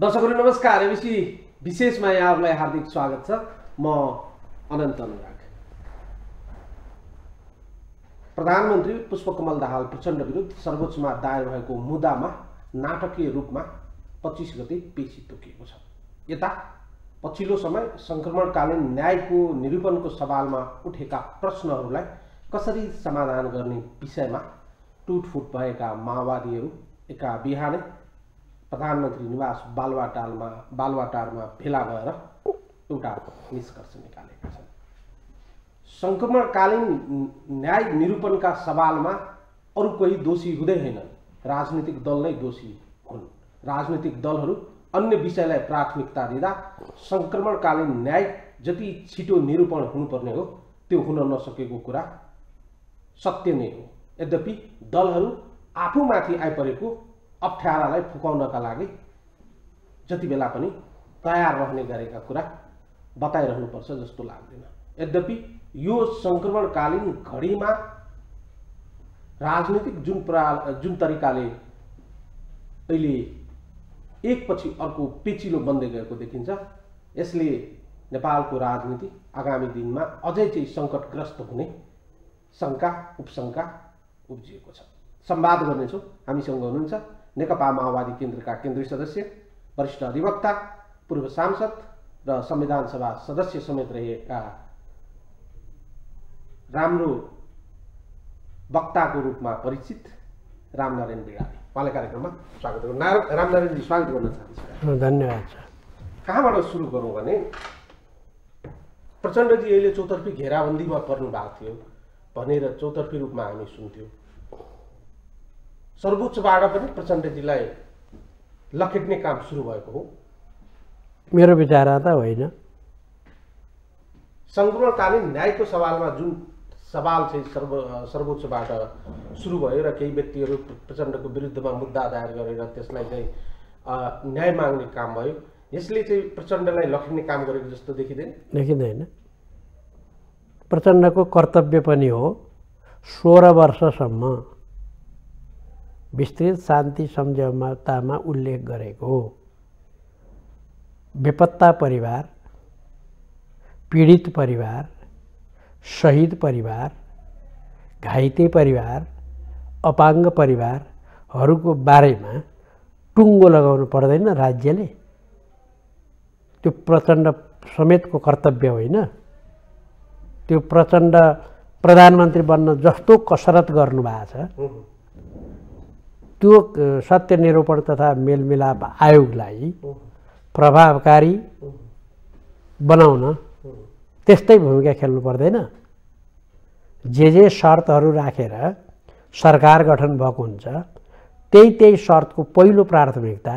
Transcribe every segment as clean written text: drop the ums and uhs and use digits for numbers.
दर्शकहरू नमस्कार। एबिसी विशेषमा यहाँहरूलाई हार्दिक स्वागत छ। म अनन्त अनुराग। प्रधानमन्त्री पुष्पकमल दाहाल प्रचण्ड विरुद्ध सर्वोच्चमा दायर भएको मुद्दामा नाटकीय रूपमा 25 गते पेशी तोकिएको छ। यता पछिल्लो समय संक्रमणकालीन न्यायको निरूपणको सवालमा उठेका प्रश्नहरूलाई कसरी समाधान गर्ने विषयमा टुटफुट भएका माओवादीहरू एका बिहानै प्रधानमन्त्री निवास बालुवाटारमा भेला भएर एउटा निष्कर्ष निकालेका छन्। संक्रमणकालीन न्याय निरूपणका सवालमा अरू कोही दोषी हुँदै हैनन्, राजनीतिक दल नै दोषी हुन्। राजनीतिक दलहरू अन्य विषयलाई प्राथमिकता दिँदा संक्रमणकालीन न्याय जति छिटो निरूपण हुनुपर्ने हो त्यो हुन नसकेको कुरा सत्य नै हो। यद्यपि दलहरू आफूमाथि आइपरेको अप्ठ्यारालाई फुकाउनका लागि जति बेला पनि तयार रहने गरेका कुरा बताइरहनुपर्छ जस्तो लाग्दैन। यद्यपि यो संक्रमणकालीन घडीमा राजनीतिक जुन तरिकाले अहिले एकपछि अर्को पेचिलो बन्दै गएको देखिन्छ, यसले नेपालको राजनीति आगामी दिनमा अझै चाहिँ सङ्कटग्रस्त हुने शङ्का उपशङ्का उब्जिएको छ। संवाद गर्नेछौँ। हामीसँग हुनुहुन्छ नेकपा माओवादी केन्द्रका केन्द्रीय सदस्य, वरिष्ठ अधिवक्ता, पूर्व सांसद र संविधान सभा सदस्य समेत रहेका राम्रो वक्ताको रूपमा परिचित रामनारायण बिरामी। उहाँलाई कार्यक्रममा स्वागत गर्नु। रामनारायणजी, स्वागत गर्न चाहन्छु। धन्यवाद। कहाँबाट सुरु गरौँ भने, प्रचण्डजी अहिले चौतर्फी घेराबन्दीमा पर्नु भएको थियो भनेर चौतर्फी रूपमा हामी सुन्थ्यौँ। सर्वोच्चबाट पनि प्रचण्डजीलाई लखेट्ने काम सुरु भएको हो? मेरो विचारमा त होइन। संक्रमणकालीन न्यायको सवालमा जुन सवाल चाहिँ सर्वोच्चबाट सुरु भयो र केही व्यक्तिहरू प्रचण्डको विरुद्धमा मुद्दा दायर गरेर त्यसलाई चाहिँ न्याय माग्ने काम भयो, यसले चाहिँ प्रचण्डलाई लखेट्ने काम गरेको जस्तो देखिँदैन। प्रचण्डको कर्तव्य पनि हो 16 वर्षसम्म विस्तृत शान्ति सम्झौतामा उल्लेख गरेको हो बेपत्ता परिवार, पीडित परिवार, शहीद परिवार, घाइते परिवार, अपाङ्ग परिवारहरूको बारेमा टुङ्गो लगाउनु पर्दैन राज्यले? त्यो प्रचण्ड समेतको कर्तव्य होइन? त्यो प्रचण्ड प्रधानमन्त्री बन्न जस्तो कसरत गर्नुभएको छ, त्यो सत्य निरूपण तथा मेलमिलाप आयोगलाई प्रभावकारी बनाउन त्यस्तै भूमिका खेल्नु पर्दैन? जे शर्तहरू राखेर सरकार गठन भएको हुन्छ त्यही शर्तको पहिलो प्राथमिकता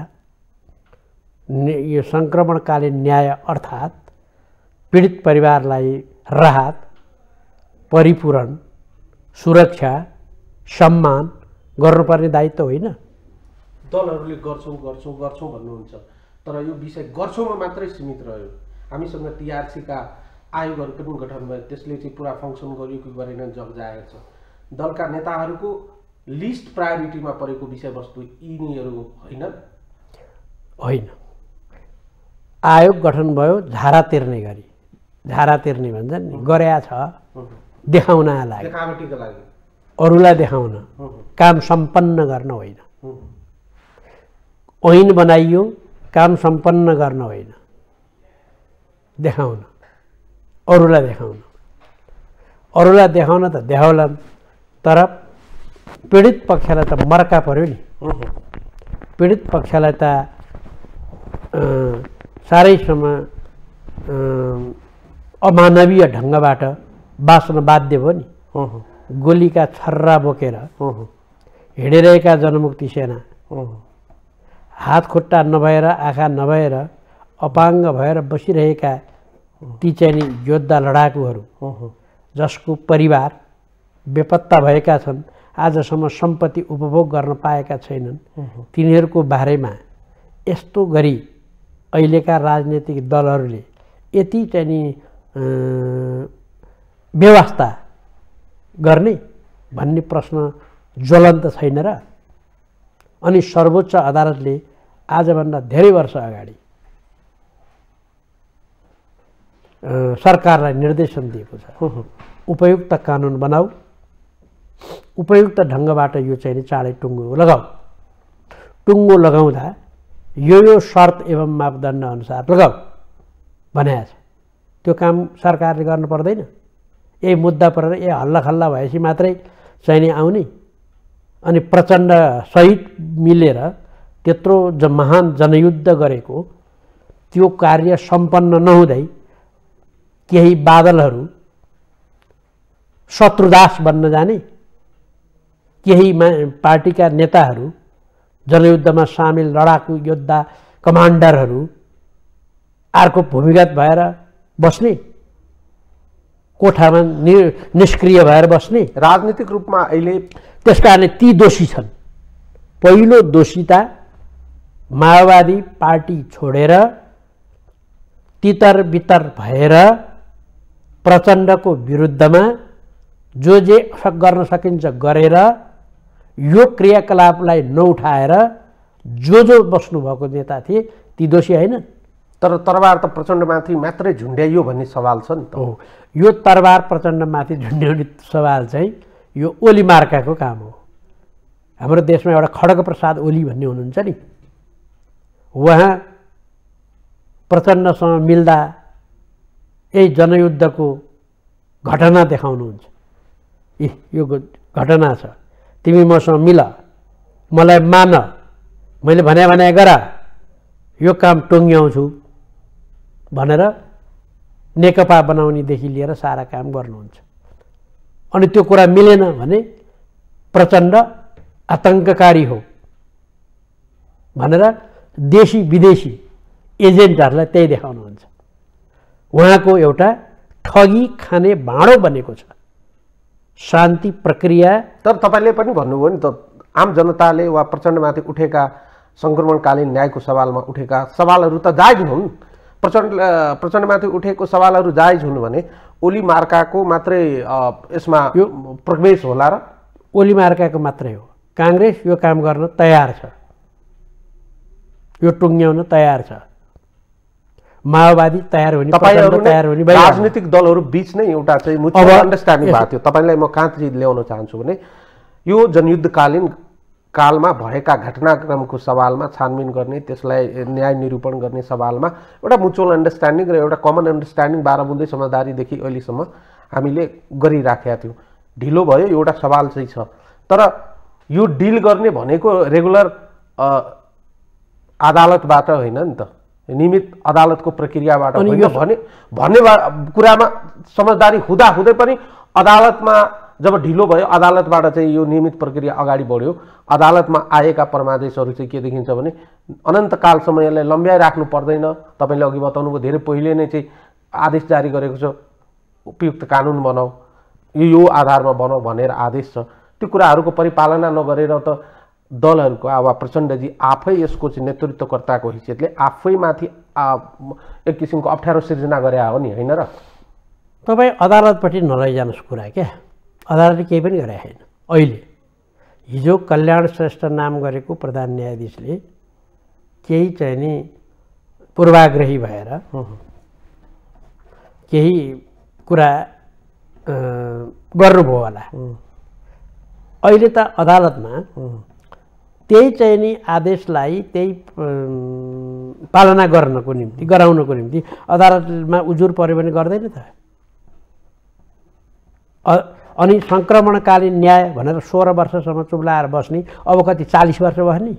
यो संक्रमणकालीन न्याय अर्थात् पीडित परिवारलाई राहत, परिपूरण, सुरक्षा, सम्मान गर्नुपर्ने दायित्व होइन? दलहरूले गर्छौँ भन्नुहुन्छ, तर यो विषय गर्छौँमा मात्रै सीमित रह्यो। हामीसँग टिआरसीका आयोगहरू पनि गठन भयो, त्यसले चाहिँ पुरा फङ्सन गर्यो कि गरेन जगजाहेर छ। दलका नेताहरूको लिस्ट प्रायोरिटीमा परेको विषयवस्तु यिनीहरू होइन। आयोग गठन भयो झारा तिर्ने गरी, झारा तिर्ने भन्छ नि, गरेया छ देखाउनका लागि, देखावटीका लागि, अरूलाई देखाउन, काम सम्पन्न गर्न होइन। ऐन बनाइयो काम सम्पन्न गर्न होइन, देखाउन, अरूलाई देखाउन। अरूलाई देखाउन त देखाउलान्, तर पीडित पक्षलाई त मर्का पर्यो नि। पीडित पक्षलाई त साह्रैसम्म अमानवीय ढङ्गबाट बाँच्न बाध्य भयो नि। गोलीका छर्रा बोकेर हिँडिरहेका जनमुक्ति सेना, हात खुट्टा नभएर, आँखा नभएर, अपाङ्ग भएर बसिरहेका ती चाहिँ योद्धा लडाकुहरू जसको परिवार बेपत्ता भएका छन्, आजसम्म सम्पत्ति उपभोग गर्न पाएका छैनन्, तिनीहरूको बारेमा यस्तो गरी अहिलेका राजनीतिक दलहरूले यति चाहिँ व्यवस्था गर्ने भन्ने प्रश्न ज्वलन्त छैन र? अनि सर्वोच्च अदालतले आजभन्दा धेरै वर्ष अगाडि सरकारलाई निर्देशन दिएको छ, उपयुक्त कानुन बनाऊ, उपयुक्त ढङ्गबाट यो चाहिँ चाँडै टुङ्गो लगाऊ। टुङ्गो लगाउँदा यो शर्त एवं मापदण्ड अनुसार लगाऊ भनेको छ। त्यो काम सरकारले गर्नु पर्दैन। यही मुद्दा परेर हल्लाखल्ला भएपछि मात्रै चाहिँ नि आउने अनि प्रचण्ड सहित मिलेर त्यत्रो महान जनयुद्ध गरेको त्यो कार्य सम्पन्न नहुँदै केही बादलहरू शत्रुदास बन्न जाने, केही पार्टीका नेताहरू जनयुद्धमा सामेल लडाकु योद्धा कमान्डरहरू अर्को भूमिगत भएर बस्ने, कोठामा निष्क्रिय भएर बस्ने राजनीतिक रूपमा अहिले। त्यसकारणले ती दोषी छन्। पहिलो दोषिता माओवादी पार्टी छोडेर तितर बितर भएर प्रचण्डको विरुद्धमा जो जे गर्न सकिन्छ गरेर यो क्रियाकलापलाई नउठाएर जो बस्नुभएको नेता थिए ती दोषी होइन। तर तरबार त प्रचण्डमाथि मात्रै झुन्ड्याइयो भन्ने सवाल छ नि त। हो, यो तरबार प्रचण्डमाथि झुन्ड्याउने सवाल चाहिँ यो ओली मार्काको काम हो। हाम्रो देशमा एउटा खड्गप्रसाद ओली भन्ने हुनुहुन्छ नि, उहाँ प्रचण्डसँग मिल्दा यही जनयुद्धको घटना देखाउनुहुन्छ। यो घटना छ, तिमी मसँग मिल, मलाई मान, मैले भने गर, यो काम टुङ्ग्याउँछु भनेर नेकपा बनाउनेदेखि लिएर सारा काम गर्नुहुन्छ। अनि त्यो कुरा मिलेन भने प्रचण्ड आतङ्ककारी हो भनेर देशी विदेशी एजेन्टहरूलाई त्यही देखाउनुहुन्छ। उहाँको एउटा ठगी खाने भाँडो बनेको छ शान्ति प्रक्रिया। तर तपाईँले पनि भन्नुभयो नि त, आम जनताले वा प्रचण्डमाथि उठेका सङ्क्रमणकालीन न्यायको सवालमा उठेका सवालहरू त जायज हुन्। प्रचण्डमाथि उठेको सवालहरू जायज हुनु भने ओली मार्काको मात्रै यसमा यो प्रवेश होला र? ओली मार्काको मात्रै हो। काङ्ग्रेस यो काम गर्न तयार छ, यो टुङ्ग्याउन तयार छ। माओवादी तयार हुने, तयार हुने। राजनीतिक दलहरू बीच नै एउटा चाहिँ म्युचुअल अन्डरस्ट्यान्डिङ भएको थियो। तपाईँलाई म कहाँ चाहिँ ल्याउन चाहन्छु भने यो जनयुद्धकालीन कालमा भएका घटनाक्रमको सवालमा छानबिन गर्ने, त्यसलाई न्याय निरूपण गर्ने सवालमा एउटा म्युचुअल अन्डरस्ट्यान्डिङ र एउटा कमन अन्डरस्ट्यान्डिङ 12 बुँदे समझदारीदेखि अहिलेसम्म हामीले गरिराखेका थियौँ। ढिलो भयो एउटा सवाल चाहिँ छ। तर यो डिल गर्ने भनेको रेगुलर अदालतबाट होइन नि त, नियमित अदालतको प्रक्रियाबाट होइन। भन्ने कुरामा समझदारी हुँदै पनि अदालतमा जब ढिलो भयो, अदालतबाट चाहिँ यो नियमित प्रक्रिया अगाडि बढ्यो। अदालतमा आएका परमादेशहरू चाहिँ के देखिन्छ भने अनन्तकालसम्म यसलाई लम्ब्याइराख्नु पर्दैन। तपाईँले अघि बताउनुभयो धेरै पहिले नै चाहिँ आदेश जारी गरेको छ, उपयुक्त कानुन बनाऊ, यो आधारमा बनाऊ भनेर आदेश छ। त्यो कुराहरूको परिपालना नगरेर त दलहरूको वा प्रचण्डजी आफै यसको चाहिँ नेतृत्वकर्ताको हैसियतले आफैमाथि एक किसिमको अप्ठ्यारो सिर्जना गरे हो नि, होइन र? तपाईँ अदालतपट्टि नलैजानुहोस् कुरा क्या। अदालतले केही पनि गरे छैन। अहिले हिजो कल्याण श्रेष्ठ नाम गरेको प्रधान न्यायाधीशले केही चाहिँ नि पूर्वाग्रही भएर केही कुरा गर्नुभयो होला। अहिले त अदालतमा त्यही चाहिँ नि आदेशलाई त्यही पालना गर्नको निम्ति, गराउनको निम्ति अदालतमा उजुर पर्यो भने गर्दैन त। अनि सङ्क्रमणकालीन न्याय भनेर 16 वर्षसम्म चुप्लाएर बस्ने, अब कति 40 वर्ष भयो नि।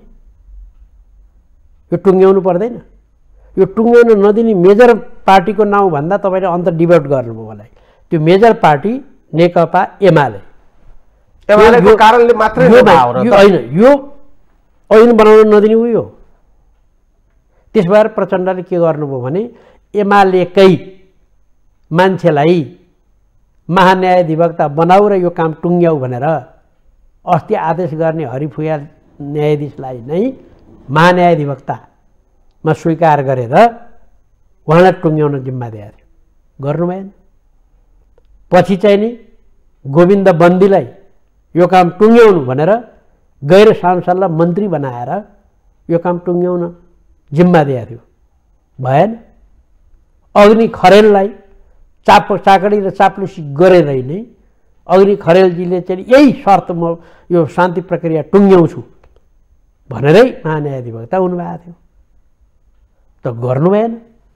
यो टुङ्ग्याउनु पर्दैन। यो टुङ्ग्याउनु नदिने मेजर पार्टीको नाउँ भन्दा तपाईँले अन्त डिबेट गर्नुभयो मलाई। त्यो मेजर पार्टी नेकपा एमाले कारणले मात्रै होइन, यो ऐन बनाउन नदिने उयो। त्यस भएर प्रचण्डले के गर्नुभयो भने एमालेकै मान्छेलाई महान्यायाधिवक्ता बनाऊ र यो काम टुङ्ग्याऊ भनेर अस्ति आदेश गर्ने हरिफुयाल न्यायाधीशलाई नै महान्यायाधिवक्तामा स्वीकार गरेर उहाँलाई टुङ्ग्याउन जिम्मा दिएको थियो, गर्नु भएन। पछि चाहिँ नि गोविन्द बन्दीलाई यो काम टुङ्ग्याउनु भनेर गैर सांसदलाई मन्त्री बनाएर यो काम टुङ्ग्याउन जिम्मा दिएको थियो, भएन। अग्नि खरेललाई चाकडी र चाप्लुसी गरेर नै अग्नि खरेलजीले चाहिँ यही शर्त म यो शान्ति प्रक्रिया टुङ्ग्याउँछु भनेरै महान्यायाधिवक्ता हुनुभएको थियो, त गर्नु भएन।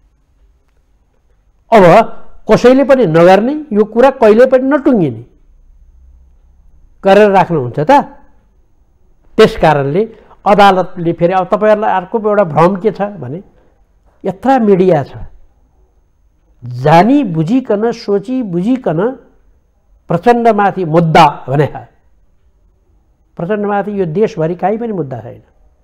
अब कसैले पनि नगर्ने, यो कुरा कहिले पनि नटुङ्गिने गरेर राख्नुहुन्छ त। त्यस कारणले अदालतले फेरि अब तपाईँहरूलाई अर्को एउटा भ्रम के छ भने यत्रा मिडिया छ, जानी बुझिकन सोची बुझिकन प्रचण्डमाथि मुद्दा भने प्रचण्डमाथि यो देशभरि काहीँ पनि मुद्दा छैन।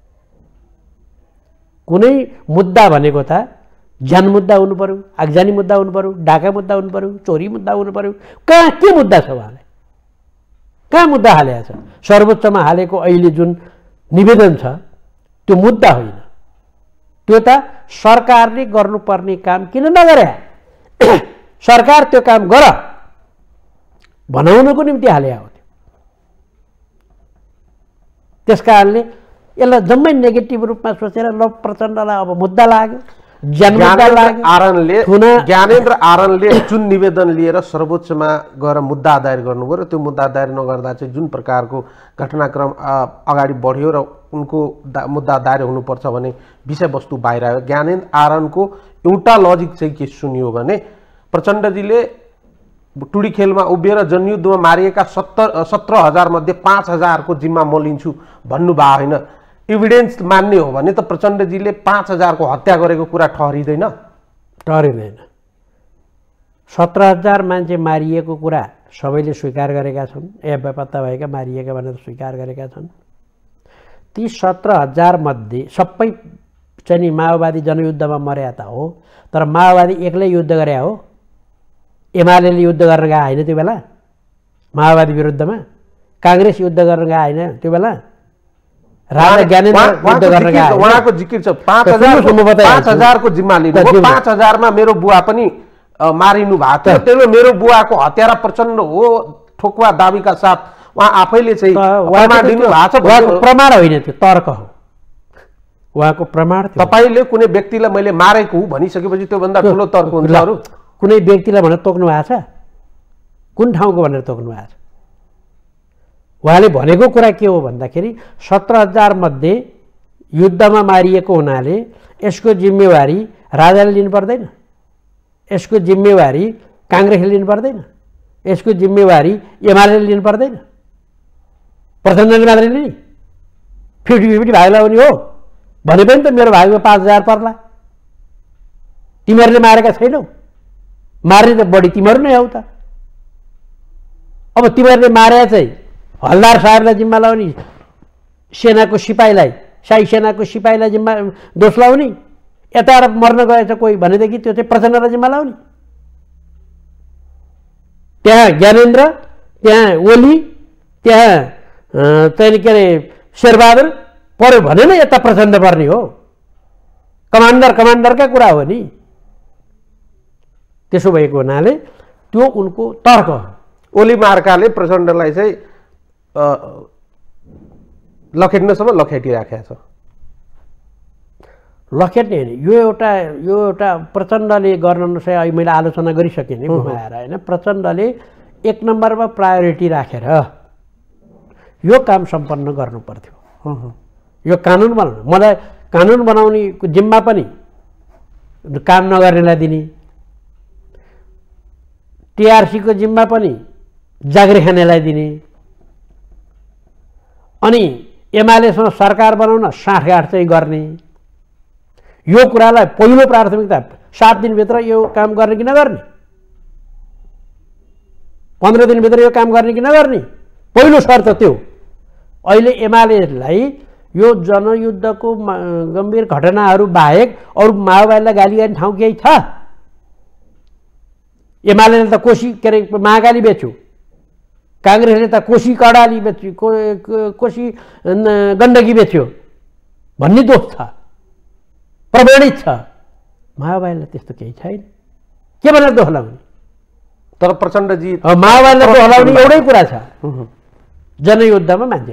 कुनै मुद्दा भनेको त ज्यान मुद्दा हुनु पर्यो, आगजानी मुद्दा हुनु पर्यो, डाका मुद्दा हुनु पर्यो, चोरी मुद्दा हुनु पर्यो। कहाँ के मुद्दा छ उहाँलाई? कहाँ मुद्दा हालेको छ? सर्वोच्चमा हालेको अहिले जुन निवेदन छ त्यो मुद्दा होइन, त्यो त सरकारले गर्नुपर्ने काम किन नगरे? सरकार त्यो काम गर बनाउनको निम्ति हालेको थियो। त्यस कारणले यसलाई जम्मै नेगेटिभ रूपमा सोचेर ल प्रचण्डलाई अब मुद्दा लाग्यो, ज्ञानेन्द्र आरनले जुन निवेदन लिएर सर्वोच्चमा गएर मुद्दा दायर गर्नुभयो र त्यो मुद्दा दायर नगर्दा चाहिँ जुन प्रकारको घटनाक्रम अगाडि बढ्यो र उनको मुद्दा दायर हुनुपर्छ भने विषयवस्तु बाहिर आयो। ज्ञानेन्द्र आरनको एउटा लजिक चाहिँ के सुनियो भने प्रचण्डजीले टुडी खेलमा उभिएर जनयुद्धमा मारिएका 17,000 मध्ये 5,000 को जिम्मा म लिन्छु भन्नुभयो होइन। एभिडेन्स मान्ने हो भने त प्रचण्डजीले 5,000 को हत्या गरेको कुरा ठहरिँदैन? ठहरिँदैन। 17,000 मान्छे मारिएको कुरा सबैले स्वीकार गरेका छन्, बेपत्ता भएका मारिएका भनेर स्वीकार गरेका छन्। ती 17,000 मध्ये सबै चाहिँ माओवादी जनयुद्धमा मर्या त हो, तर माओवादी एक्लै युद्ध गरे हो। एमाले युद्ध गर्न गए होइन त्यो बेला माओवादी विरुद्धमा, काङ्ग्रेस युद्ध गर्न गए होइन त्यो बेला, राजा ज्ञानेन्द्र युद्ध गर्न गए। उहाँको जिकिर छ 5,000 को जिम्मा लिनु, 5,000 मा मेरो बुवा पनि मारिनु भएको थियो, त्यसले मेरो बुवाको हत्यारा प्रचण्ड हो ठोकुवा दाबीका साथ उहाँ आफैले चाहिँ प्रमाण दिनु भएको छ। प्रमाण होइन, त्यो तर्क हो, उहाँको प्रमाण थियो। तपाईले कुनै व्यक्तिलाई मैले मारेको हुँ भनिसकेपछि त्यो भन्दा ठुलो तर्क हुन्छ अरू? कुनै व्यक्तिलाई भनेर तोक्नु भएको छ? कुन ठाउँको भनेर तोक्नु भएको छ? उहाँले भनेको कुरा के हो भन्दाखेरि 17,000 मध्ये युद्धमा मारिएको हुनाले यसको जिम्मेवारी राजाले लिनु पर्दैन, यसको जिम्मेवारी काङ्ग्रेसले लिनु पर्दैन, यसको जिम्मेवारी एमाले लिनु पर्दैन, प्रचण्डले मात्रै लिने? 50-50 भाग लगाउने हो भने पनि त मेरो भागमा 5,000 पर्ला। तिमीहरूले मारेका छैनौ, मार्ने त बढी तिमीहरू नै हौ त। अब तिमीहरूले मारे चाहिँ हलदार साहेबलाई जिम्मा लाउने, सेनाको सिपाहीलाई, शाही सेनाको सिपाहीलाई जिम्मा दोष लाउने, यता मर्न गएछ कोही भनेदेखि त्यो चाहिँ प्रचण्डलाई जिम्मा लाउने। त्यहाँ ज्ञानेन्द्र, त्यहाँ ओली, त्यहाँ चाहिँ के अरे शेरबहादुर पर्यो भने नै यता प्रचण्ड पर्ने हो। कमान्डरका कुरा हो नि। त्यसो भएको हुनाले त्यो उनको तर्क हो। ओली मार्काले प्रचण्डलाई चाहिँ लखेट्नसम्म लखेटिराखेको छ। लखेट्ने होइन, यो एउटा प्रचण्डले गर्न नसके अहिले मैले आलोचना गरिसकेँ नि घुमाएर होइन। प्रचण्डले 1 नम्बरमा प्रायोरिटी राखेर यो काम सम्पन्न गर्नु पर्थ्यो। यो कानुन बनाउनु, मलाई कानुन बनाउने जिम्मा पनि काम नगर्नेलाई दिने, टिआरसी को जिम्मा पनि जागिर खानेलाई दिने, अनि एमालेसँग सरकार बनाउन साँठगाँठ चाहिँ गर्ने, यो कुरालाई पहिलो प्राथमिकता 7 दिनभित्र यो काम गर्ने कि नगर्ने, 15 दिनभित्र यो काम गर्ने कि नगर्ने, पहिलो शर्त त्यो। अहिले एमालेलाई यो जनयुद्धको गम्भीर घटनाहरू बाहेक अरू माओवादीलाई गाली गर्ने ठाउँ केही छ? एमालेले त कोशी के अरे महाकाली बेच्यो, काङ्ग्रेसले त कोशी कडाली बेच्यो, कोशी गण्डकी बेच्यो भन्ने दोष छ, प्रमाणित छ। माओवादीलाई त्यस्तो केही छैन, के भनेर दोष लगाउने? तर प्रचण्डजी माओवादीलाई दोष लगाउने एउटै कुरा छ, जनयुद्धमा मान्छे मारे।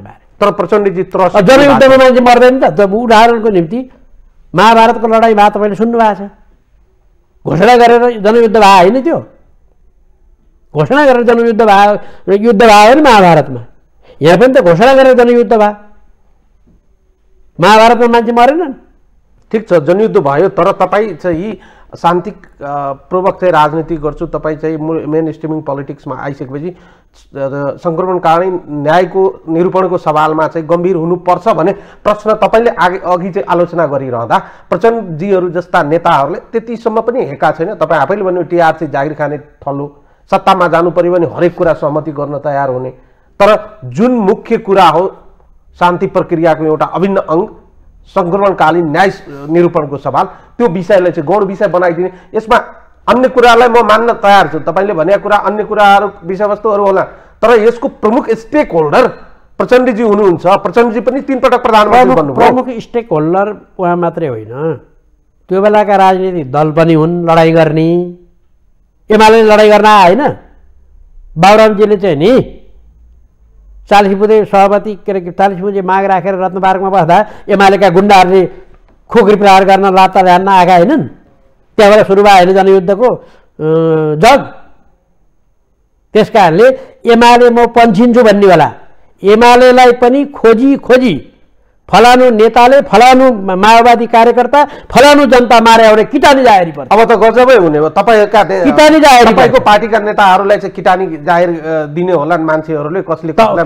तर प्रचण्डजी त्रस्त जनयुद्धमा मान्छे मर्दैन त। जब उदाहरणको निम्ति महाभारतको लडाइँ भए तपाईँले सुन्नु भएको छ, घोषणा गरेर जनयुद्ध भयो होइन, त्यो घोषणा गरेर जनयुद्ध भयो, युद्ध भयो होइन महाभारतमा। यहाँ पनि त घोषणा गरेर जनयुद्ध भयो, महाभारतमा मान्छे मरेनन्। ठिक छ, जनयुद्ध भयो, तर तपाईँ चाहिँ शान्ति पूर्वक चाहिँ राजनीति गर्छु, तपाईँ चाहिँ मेन स्ट्रिमिङ पोलिटिक्समा आइसकेपछि सङ्क्रमणकालीन न्यायको निरूपणको सवालमा चाहिँ गम्भीर हुनुपर्छ भन्ने प्रश्न तपाईँले अघि चाहिँ आलोचना गरिरहँदा प्रचण्डजीहरू जस्ता नेताहरूले त्यतिसम्म पनि हेका छैन। तपाईँ आफैले भन्नु टिआरसी जागिर खाने ठल्लो, सत्तामा जानु पर्यो भने हरेक कुरा सहमति गर्न तयार हुने, तर जुन मुख्य कुरा हो शान्ति प्रक्रियाको एउटा अभिन्न अङ्ग सङ्क्रमणकालीन न्याय निरूपणको सवाल, त्यो विषयलाई चाहिँ गौण विषय बनाइदिने। यसमा अन्य कुरालाई म मान्न तयार छु, तपाईँले भनेका कुरा अन्य कुराहरू विषयवस्तुहरू होला, तर यसको प्रमुख स्टेक होल्डर प्रचण्डजी हुनुहुन्छ। प्रचण्डजी पनि 3 पटक प्रधानमन्त्री बन्नुभयो। प्रमुख स्टेक होल्डर उहाँ मात्रै होइन, त्यो बेलाका राजनीतिक दल पनि हुन् लडाइँ गर्ने। एमाले लडाइँ गर्न आएन, बाबुरामजीले चाहिँ नि 40 बुँदे सभापति के अरे 40 बुँदे माग राखेर रत्नपार्कमा बस्दा एमालेका गुन्डाहरूले खोक्री प्रहार गर्न लात्ता ल्यान्न आएका होइनन्। त्यहाँबाट सुरु भयो होइन जनयुद्धको जग। त्यस कारणले एमाले म पन्छिन्छु भन्ने होला, एमालेलाई पनि खोजी खोजी फलानु नेताले फलानु माओवादी कार्यकर्ता फलानु जनता मारे एउटा किटानी जाहेरी पर्छ। अब त गजबै हुने हो, तपाईँका किटानी जाहेरी, तपाईँको पार्टीका नेताहरूलाई चाहिँ किटानी जाहेर दिने होलान् मान्छेहरूले, कसले कसलाई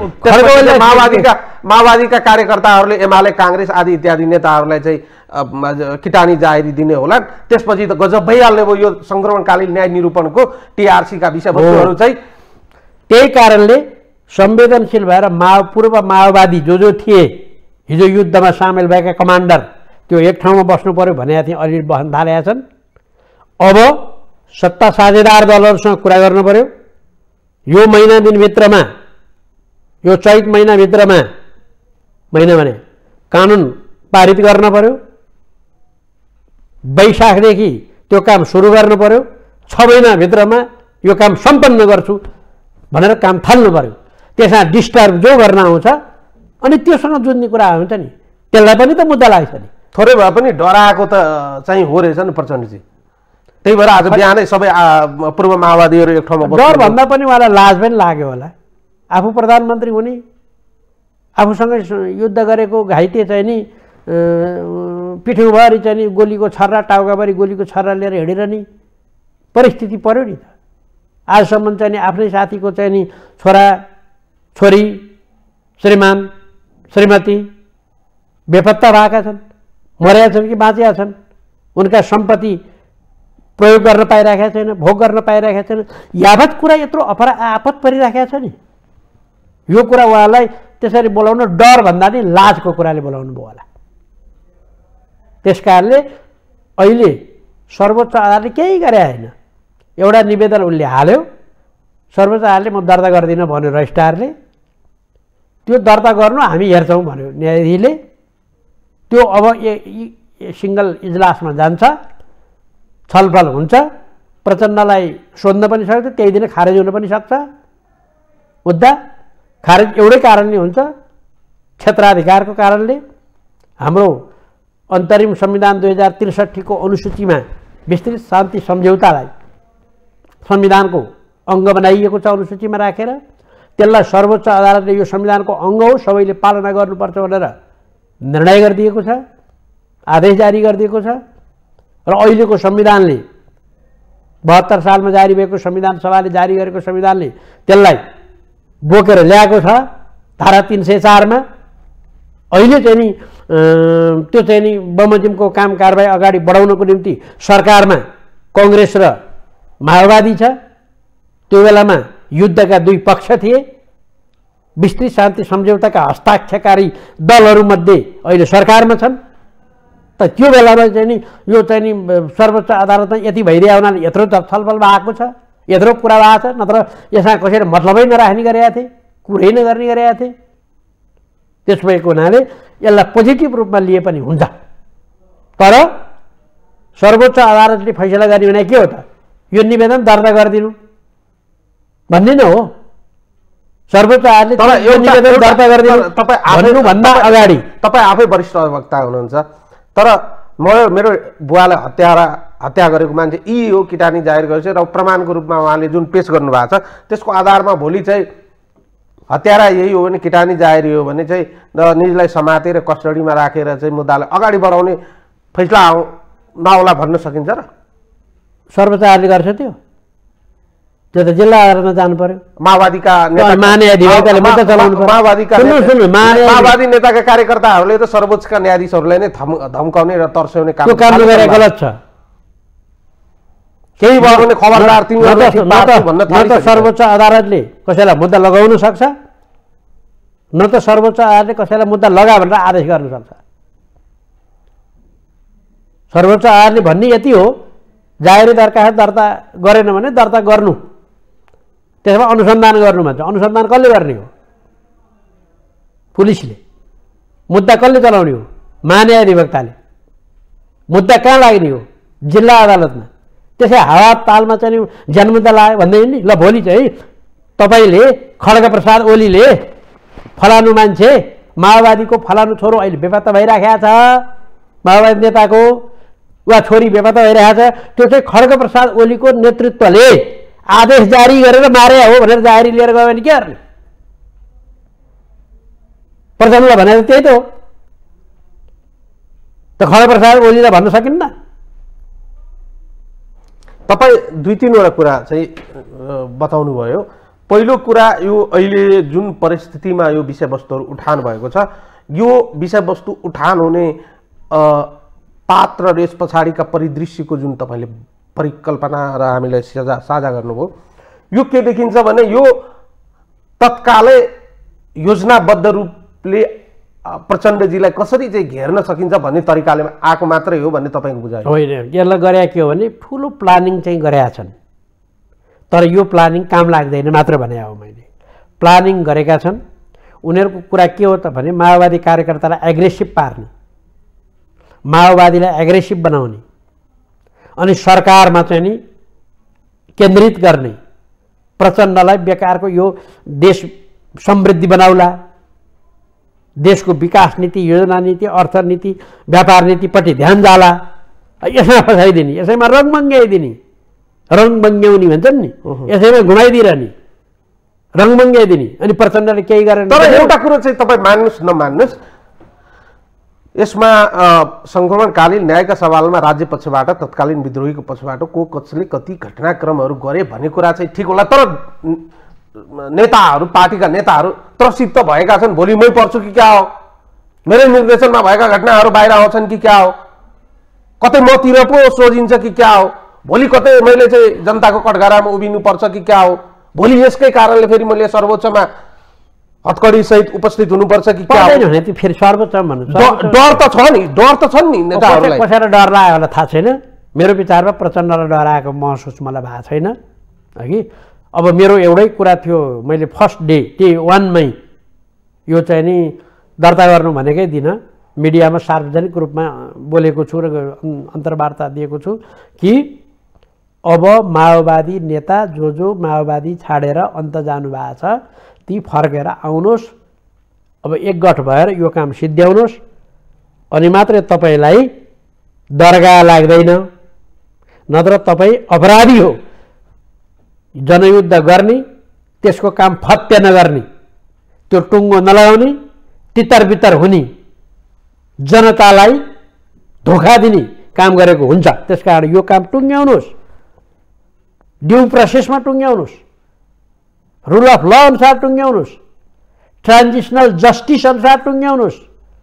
माओवादीका कार्यकर्ताहरूले एमाले काङ्ग्रेस आदि इत्यादि नेताहरूलाई चाहिँ किटानी जाहेरी दिने होलान्। त्यसपछि त गजब भइहाल्ने भयो यो सङ्क्रमणकालीन न्याय निरूपणको टिआरसीका विषयवस्तुहरू चाहिँ। त्यही कारणले संवेदनशील भएर पूर्व माओवादी जो थिए, हिजो युद्धमा सामेल भएका कमान्डर, त्यो एक ठाउँमा बस्नु पर्यो भनेका थिए, अलि बस्न थालेका छन्। अब सत्ता साझेदार दलहरूसँग कुरा गर्नु पर्यो। यो महिना दिनभित्रमा, यो चैत महिनाभित्रमा, महिना भने कानुन पारित गर्न पर्यो, वैशाखदेखि त्यो काम सुरु गर्नु पर्यो, 6 महिनाभित्रमा यो काम सम्पन्न गर्छु भनेर काम थाल्नु पर्यो। त्यसमा डिस्टर्ब जो गर्न आउँछ अनि त्योसँग जुझ्ने कुरा हुन्छ नि, त्यसलाई पनि त मुद्दा लाग्छ नि। थोरै भए पनि डराएको त चाहिँ हो रहेछ नि प्रचण्डजी। त्यही भएर आज बिहानै सबै पूर्व माओवादीहरू एक ठाउँमा बस्नु। डर भन्दा पनि उहाँलाई लाज पनि लाग्यो होला, आफू प्रधानमन्त्री हुने, आफूसँग युद्ध गरेको घाइते चाहिँ नि पिठ्यौँभरि चाहिँ नि गोलीको छर्रा, टाउकाभरि गोलीको छर्रा लिएर हिँडिरहने परिस्थिति पर्यो नि त। आजसम्म चाहिँ नि आफ्नै साथीको चाहिँ नि छोरा छोरी श्रीमान श्रीमती बेपत्ता भएका छन्, मरेका छन् कि बाँचेका छन्, उनका सम्पत्ति प्रयोग गर्न पाइरहेका छैन, भोग गर्न पाइरहेका छैन। यावत कुरा यत्रो आपत परिरहेका छ नि, यो कुरा उहाँलाई त्यसरी बोलाउन डर भन्दा नि लाजको कुराले बोलाउनु भयो होला। त्यस कारणले अहिले सर्वोच्च अदालतले केही गरे होइन, एउटा निवेदन उनले हाल्यो, सर्वोच्च अदालतले म दर्ता गर्दिनँ भन्यो रजिस्ट्रारले, त्यो दर्ता गर्नु हामी हेर्छौँ भन्यो न्यायाधीशले। त्यो अब सिङ्गल इजलासमा जान्छ, छलफल हुन्छ, प्रचण्डलाई सोध्न पनि सक्छ, त्यही दिन खारेज हुन पनि सक्छ। मुद्दा खारेज एउटै कारणले हुन्छ, क्षेत्राधिकारको कारणले। हाम्रो अन्तरिम संविधान 2063 को अनुसूचीमा विस्तृत शान्ति सम्झौतालाई संविधानको अङ्ग बनाइएको छ, अनुसूचीमा राखेर त्यसलाई सर्वोच्च अदालतले यो संविधानको अङ्ग हो, सबैले पालना गर्नुपर्छ भनेर निर्णय गरिदिएको छ, आदेश जारी गरिदिएको छ। र अहिलेको संविधानले 72 सालमा जारी भएको संविधान सभाले जारी गरेको संविधानले त्यसलाई बोकेर ल्याएको छ धारा 304 मा। अहिले चाहिँ नि त्यो चाहिँ नि बमोजिमको काम कारबाही अगाडि बढाउनको निम्ति सरकारमा कांग्रेस र माओवादी छ। त्यो बेलामा युद्धका दुई पक्ष थिए, विस्तृत शान्ति सम्झौताका हस्ताक्षरकारी दलहरूमध्ये अहिले सरकारमा छन्। त त्यो बेलामा चाहिँ नि यो चाहिँ नि सर्वोच्च अदालतमा यति भइरहेको हुनाले यत्रो छलफल भएको छ, यत्रो कुरा भएको छ, नत्र यसमा कसैले मतलबै नराख्ने गरेका थिए, कुरै नगर्ने गरेका थिए। त्यस भएको हुनाले यसलाई पोजिटिभ रूपमा लिए पनि हुन्छ। तर सर्वोच्च अदालतले फैसला गर्ने भने के हो त, यो निवेदन दर्ता गरिदिनु भन्ने नै हो। सर्वोच्च आयोगले निवेदन दर्ता गरिदिनु भन्नुभन्दा अगाडि तपाईँ आफै वरिष्ठ अधिवक्ता हुनुहुन्छ, तर मेरो बुवालाई हत्या गरेको मान्छे यी हो किटानी जाहेर गरेछ र प्रमाणको रूपमा उहाँले जुन पेश गर्नुभएको छ त्यसको आधारमा भोलि चाहिँ हत्यारा यही हो भने किटानी जाहेरी हो भने चाहिँ निजलाई समातेर कस्टडीमा राखेर चाहिँ मुद्दालाई अगाडि बढाउने फैसला नआउला भन्न सकिन्छ र? सर्वोच्च आयोगले गर्छ त्यो त जिल्ला अदालतमा जानु पर्यो। माओवादीका माओवादी नेताका कार्यकर्ताहरूले त सर्वोच्चका न्यायाधीशहरूलाई नै धम्काउने र तर्साउने काम गलत छ। केही भयो भने खबरदार न त सर्वोच्च अदालतले कसैलाई मुद्दा लगाउन सक्छ, न त सर्वोच्च अदालतले कसैलाई मुद्दा लगा भनेर आदेश गर्न सक्छ। सर्वोच्च अदालतले भन्ने यति हो, जाहेरी दरखास्त दर्ता गरेन भने दर्ता गर्नु, त्यसमा अनुसन्धान गर्नु भन्छ। अनुसन्धान कसले गर्ने हो? पुलिसले। मुद्दा कसले चलाउने हो? महान्यायाधिवक्ताले। मुद्दा कहाँ लाग्ने हो? जिल्ला अदालतमा। त्यसै हावा तालमा चाहिँ जनमुद्दा लाग्यो भन्दै नि ल भोलि चाहिँ तपाईँले खड्गप्रसाद ओलीले फलानु मान्छे माओवादीको फलानु छोरो अहिले बेपत्ता भइराखेको छ, माओवादी नेताको वा छोरी बेपत्ता भइरहेको छ, त्यो चाहिँ खड्गप्रसाद ओलीको नेतृत्वले आदेश जारी गरेर मारे हो भनेर जाहेरी लिएर गयो भने के गर्ने? प्रचण्डले भनेर त्यही त हो। त खड्गप्रसाद ओलीलाई भन्न सकिन्न? तपाईँ दुई तीनवटा कुरा चाहिँ बताउनु भयो। पहिलो कुरा, यो अहिले जुन परिस्थितिमा यो विषयवस्तुहरू उठान भएको छ, यो विषयवस्तु उठान हुने पात्र र यस पछाडिका परिदृश्यको जुन तपाईँले परिकल्पना र हामीलाई साझा गर्नुभयो, यो के देखिन्छ भने यो तत्कालै योजनाबद्ध रूपले प्रचण्डजीलाई कसरी चाहिँ घेर्न सकिन्छ भन्ने तरिकाले आएको मात्रै हो भन्ने तपाईँको बुझाइ होइन। यसलाई गरे के हो भने ठुलो प्लानिङ चाहिँ गरेका छन्, तर यो प्लानिङ काम लाग्दैन मात्र भने हो। मैले प्लानिङ गरेका छन्। उनीहरूको कुरा के हो त भने माओवादी कार्यकर्तालाई एग्रेसिभ पार्ने, माओवादीलाई एग्रेसिभ बनाउने, अनि सरकारमा चाहिँ नि केन्द्रित गर्ने, प्रचण्डलाई बेकारको यो देश समृद्धि बनाउला, देशको विकास नीति, योजना नीति, अर्थनीति, व्यापार नीतिपट्टि ध्यान जाला, यसमा फसाइदिने, यसैमा रङ बङ्ग्याइदिने, रङ बङ्ग्याउने भन्छन् नि, यसैमा घुमाइदिरहने, रङ बङ्ग्याइदिने। अनि प्रचण्डले केही गरेन। तर एउटा कुरो चाहिँ तपाईँ मान्नुहोस् नमान्नुहोस्, यसमा सङ्क्रमणकालीन न्यायका सवालमा राज्य पक्षबाट, तत्कालीन विद्रोहीको पक्षबाट को कसले कति घटनाक्रमहरू गरे भन्ने कुरा चाहिँ ठिक होला, तर नेताहरू, पार्टीका नेताहरू त्रसित भएका छन्। भोलि मै पर्छु कि क्या हो, मेरो निर्देशनमा भएका घटनाहरू बाहिर आउँछन् कि क्या हो, कतै मतिर पो सोझिन्छ कि क्या हो, भोलि कतै मैले चाहिँ जनताको कठघरामा उभिनु पर्छ कि क्या हो, भोलि यसकै कारणले फेरि मैले सर्वोच्चमा हतकडी सहित उपस्थित हुनुपर्छ कि क्या हो। फेरि सर्वोच्च भन्नु डर त छ नि, डर त छन् नि नेताहरूलाई। कसैलाई डर लाग्यो होला थाहा छैन, मेरो विचारमा प्रचण्डलाई डराएको महसुस मलाई भएको छैन हगि। अब मेरो एउटै कुरा थियो, मैले फर्स्ट डे 1मै यो चाहिँ नि दर्ता गर्नु भनेकै दिन मिडियामा सार्वजनिक रूपमा बोलेको छु र अन्तर्वार्ता दिएको छु कि अब माओवादी नेता जो माओवादी छाडेर अन्त जानुभएको छ ती फर्केर आउनुहोस्, अब एकगठ भएर यो काम सिद्ध्याउनुहोस्, अनि मात्रै तपाईँलाई दरगाह लाग्दैन, नत्र तपाईँ अपराधी हो। जनयुद्ध गर्ने, त्यसको काम फत्य नगर्ने, त्यो टुङ्गो नलगाउने, तितर बितर हुने, जनतालाई धोका दिने काम गरेको हुन्छ। त्यसकारण यो काम टुङ्ग्याउनुहोस्, ड्यू प्रोसेसमा टुङ्ग्याउनुहोस्, रुल अफ ल अनुसार टुङ्ग्याउनुहोस्, ट्रान्जिसनल जस्टिस अनुसार टुङ्ग्याउनुहोस्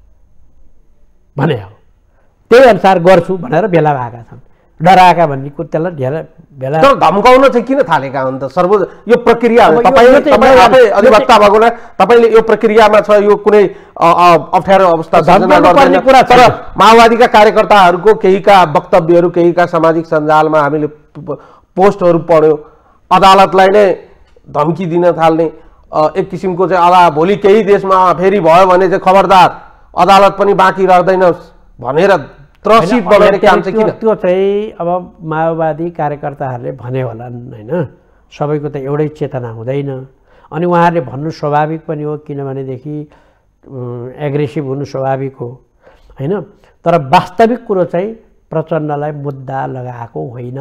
भने हो। त्यही अनुसार गर्छु भनेर भेला भएका छन्। डराएका भन्ने कुरालाई धेरै बेला तर धम्काउन चाहिँ किन थालेका हुन् त? यो प्रक्रिया हो, तपाईँ आफै अधिवक्ता भएकोले तपाईँले यो प्रक्रियामा छ, यो कुनै अप्ठ्यारो अवस्था सृजना गर्दैन। तर माओवादीका कार्यकर्ताहरूको केहीका वक्तव्यहरू, केहीका सामाजिक सञ्जालमा हामीले पोस्टहरू पढ्यो, अदालतलाई नै धम्की दिन थाल्ने, एक किसिमको चाहिँ भोलि केही देशमा फेरि भयो भने चाहिँ खबरदार अदालत पनि बाँकी राख्दैन भनेर त्रसित बनाउने काम चाहिँ किन? त्यो चाहिँ अब माओवादी कार्यकर्ताहरूले भने होलान् होइन, सबैको त एउटै चेतना हुँदैन। अनि उहाँहरूले भन्नु स्वाभाविक पनि हो, किनभनेदेखि एग्रेसिभ हुनु स्वाभाविक हो हैन। तर वास्तविक कुरो चाहिँ प्रचण्डलाई मुद्दा लगाएको होइन।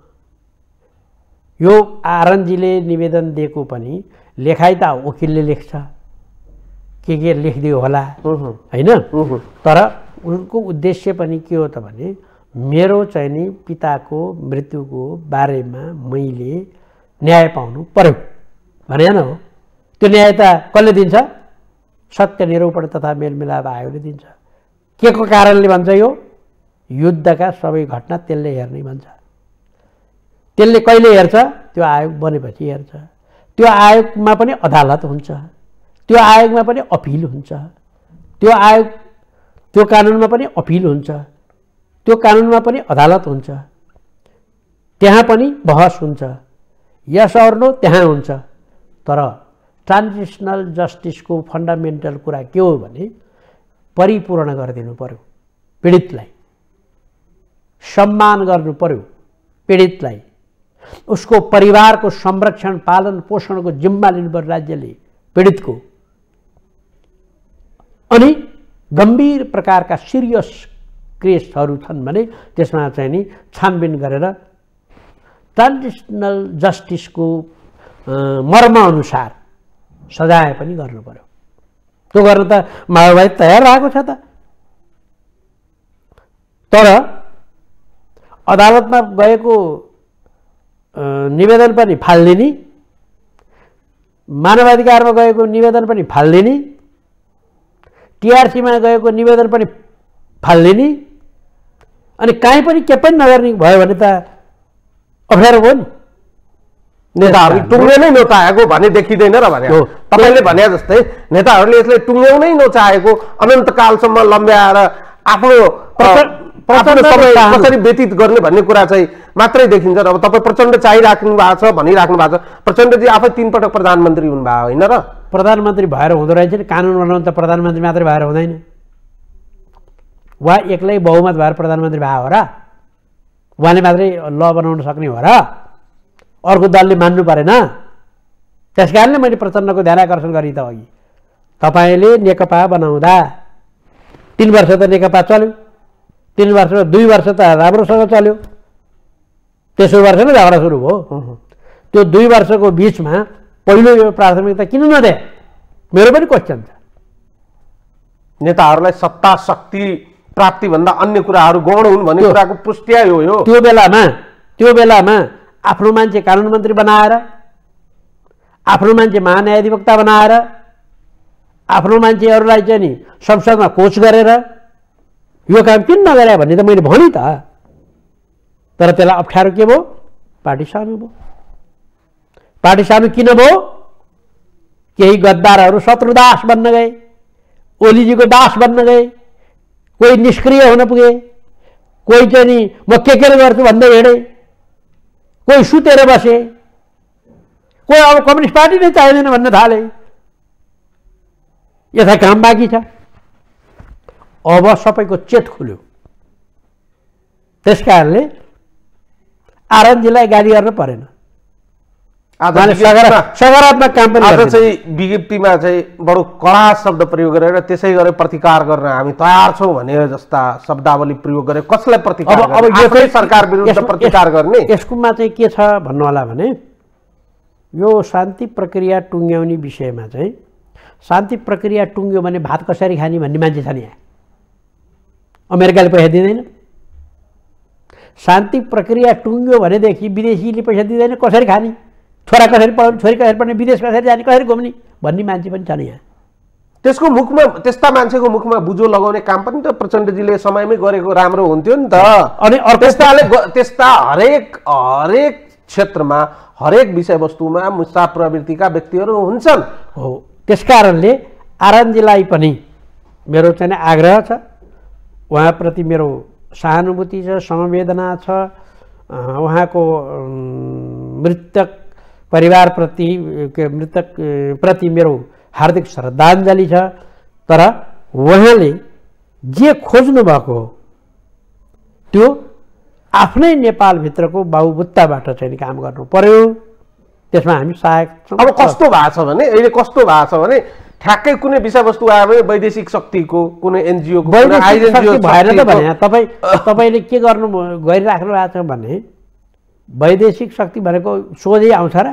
यो आरएनजीले निवेदन दिएको पनि लेखाइ त वकिलले लेख्छ, के लेखिदियो होला हैन। तर उनको उद्देश्य पनि के हो त भने मेरो चाहिँ नि पिताको मृत्युको बारेमा मैले न्याय पाउनु पर्यो भने न हो। त्यो न्याय त कसले दिन्छ? सत्य निरूपण तथा मेलमिलाप आयोगले दिन्छ। के को कारणले भन्छ? यो युद्धका सबै घटना त्यसले हेर्ने भन्छ। त्यसले कहिले हेर्छ? त्यो आयोग बनेपछि हेर्छ। त्यो आयोगमा पनि अदालत हुन्छ, त्यो आयोगमा पनि अपिल हुन्छ, त्यो आयोग त्यो कानुनमा पनि अपिल हुन्छ, त्यो कानुनमा पनि अदालत हुन्छ, त्यहाँ पनि बहस हुन्छ, यस और नो त्यहाँ हुन्छ। तर ट्रान्जिसनल जस्टिसको फन्डामेन्टल कुरा के हो भने परिपूर्ण गरिदिनु पर्यो, पीडितलाई सम्मान गर्नु पर्यो, पीडितलाई उसको परिवारको संरक्षण पालन पोषणको जिम्मा लिनुपर्छ राज्यले पीडितको। अनि गम्भीर प्रकारका सिरियस केसहरू छन् भने त्यसमा चाहिँ नि छानबिन गरेर ट्रान्जिसनल जस्टिसको मर्मअनुसार सजाय पनि गर्नु पर्यो। त्यो गर्न त माओवादी तयार रहेको छ त। तर अदालतमा गएको निवेदन पनि फाल्दिने, मानवाधिकारमा गएको निवेदन पनि फाल्दिने, टिआरसीमा गएको निवेदन पनि फाल्दिने, अनि कहीँ पनि के पनि नगर्ने भयो भने त अप्ठ्यारो भयो नि। नेताहरूले टुङ्गे नै नचाहेको भने देखिँदैन र भने तपाईँले भने जस्तै नेताहरूले यसले टुङ्ग्याउनै नचाहेको अनन्तकालसम्म लम्ब्याएर आफ्नो समय कसरी व्यतीत गर्ने भन्ने कुरा चाहिँ मात्रै देखिन्छ। अब तपाईँ प्रचण्ड चाहिराख्नु भएको छ भनिराख्नु भएको छ। प्रचण्डजी आफै 3 पटक प्रधानमन्त्री हुनुभयो होइन र? प्रधानमन्त्री भएर हुँदो रहेछ नि। कानुन बनाउनु त प्रधानमन्त्री मात्रै भएर हुँदैन। वा एक्लै बहुमत भएर प्रधानमन्त्री भयो हो र? उहाँले मात्रै ल बनाउन सक्ने हो र? अर्को दलले मान्नु परेन? त्यस कारणले मैले प्रचण्डको ध्यान आकर्षण गरेँ त अघि। तपाईँले नेकपा बनाउँदा 3 वर्ष त नेकपा चल्यो, 3 वर्ष 2 वर्ष त राम्रोसँग चल्यो, तेस्रो वर्ष नै झगडा सुरु भयो। त्यो 2 वर्षको बिचमा पहिलो यो प्राथमिकता किन नदिए? मेरो पनि क्वेसन छ। नेताहरूलाई सत्ता शक्ति प्राप्तिभन्दा अन्य कुराहरू गौण हुन् भन्ने कुराको पुष्टि हो यो। त्यो बेलामा आफ्नो मान्छे कानुन मन्त्री बनाएर, आफ्नो मान्छे महान्यायाधिवक्ता बनाएर, आफ्नो मान्छेहरूलाई चाहिँ नि संसदमा कोच गरेर यो काम किन नगरे भन्ने त मैले भने त। तर त्यसलाई अप्ठ्यारो के भयो? पार्टी सानो भयो। पार्टी सानो किन भयो? केही गद्दारहरू शत्रुदास बन्न गए, ओलीजीको दास बन्न गए, कोही निष्क्रिय हुन पुगे, कोही चाहिँ नि म के गर्छु भन्दै हिँडे, कोही सुतेर बसे, कोही अब कम्युनिस्ट पार्टी नै चाहिँदैन भन्न थाले। यता काम बाँकी छ। अब सबैको चेत खुल्यो। त्यस कारणले आरएनजीलाई गाली गर्न परेन। सकारात्मक काम पनि आज चाहिँ विज्ञप्तिमा चाहिँ बडो कडा शब्द प्रयोग गरेर त्यसै गरे प्रतिकार गर्न हामी तयार छौँ भने जस्ता शब्दावली प्रयोग गरे। कसलाई प्रतिकार? अब यो सरकार विरुद्ध प्रतिकार गर्ने यसकोमा चाहिँ के छ भन्नु होला भने यो शान्ति प्रक्रिया टुङ्ग्याउने विषयमा चाहिँ शान्ति प्रक्रिया टुङ्ग्यो भने भात कसरी खाने भन्ने मान्छे छ नि यहाँ। अमेरिकाले पैसा दिँदैन। शान्ति प्रक्रिया टुङ्ग्यो भनेदेखि विदेशीले पैसा दिँदैन, कसरी खाने, छोरा कसरी पढाउने, छोरी कसरी पढ्ने, विदेश कसरी जाने, कसरी घुम्ने भन्ने मान्छे पनि छ नि यहाँ। त्यसको मुखमा त्यस्ता मान्छेको मुखमा बुझो लगाउने काम पनि त प्रचण्डजीले समयमै गरेको राम्रो हुन्थ्यो नि त। अनि त्यस्ता हरेक क्षेत्रमा हरेक विषयवस्तुमा मुस्ता प्रवृत्तिका व्यक्तिहरू हुन्छन्। हो, त्यस कारणले आरएनजीलाई पनि मेरो चाहिँ आग्रह छ, उहाँप्रति मेरो सहानुभूति छ, समवेदना छ, उहाँको मृतक परिवारप्रति मृतक प्रति मेरो हार्दिक श्रद्धाञ्जली छ। तर उहाँले जे खोज्नु भएको हो त्यो आफ्नै नेपालभित्रको बाहुबुत्ताबाट चाहिँ काम गर्नु पर्यो। त्यसमा हामी सहायक छौँ। अब कस्तो भएको छ भने अहिले कस्तो भएको छ भने ठ्याक्कै कुनै विषयवस्तु आयो भने वैदेशिक शक्तिको कुनै एनजिओको वैदेशिक शक्ति भएन त भने तपाईँले के गर्नु गरिराख्नु भएको छ भने वैदेशिक शक्ति भनेको सोझै आउँछ र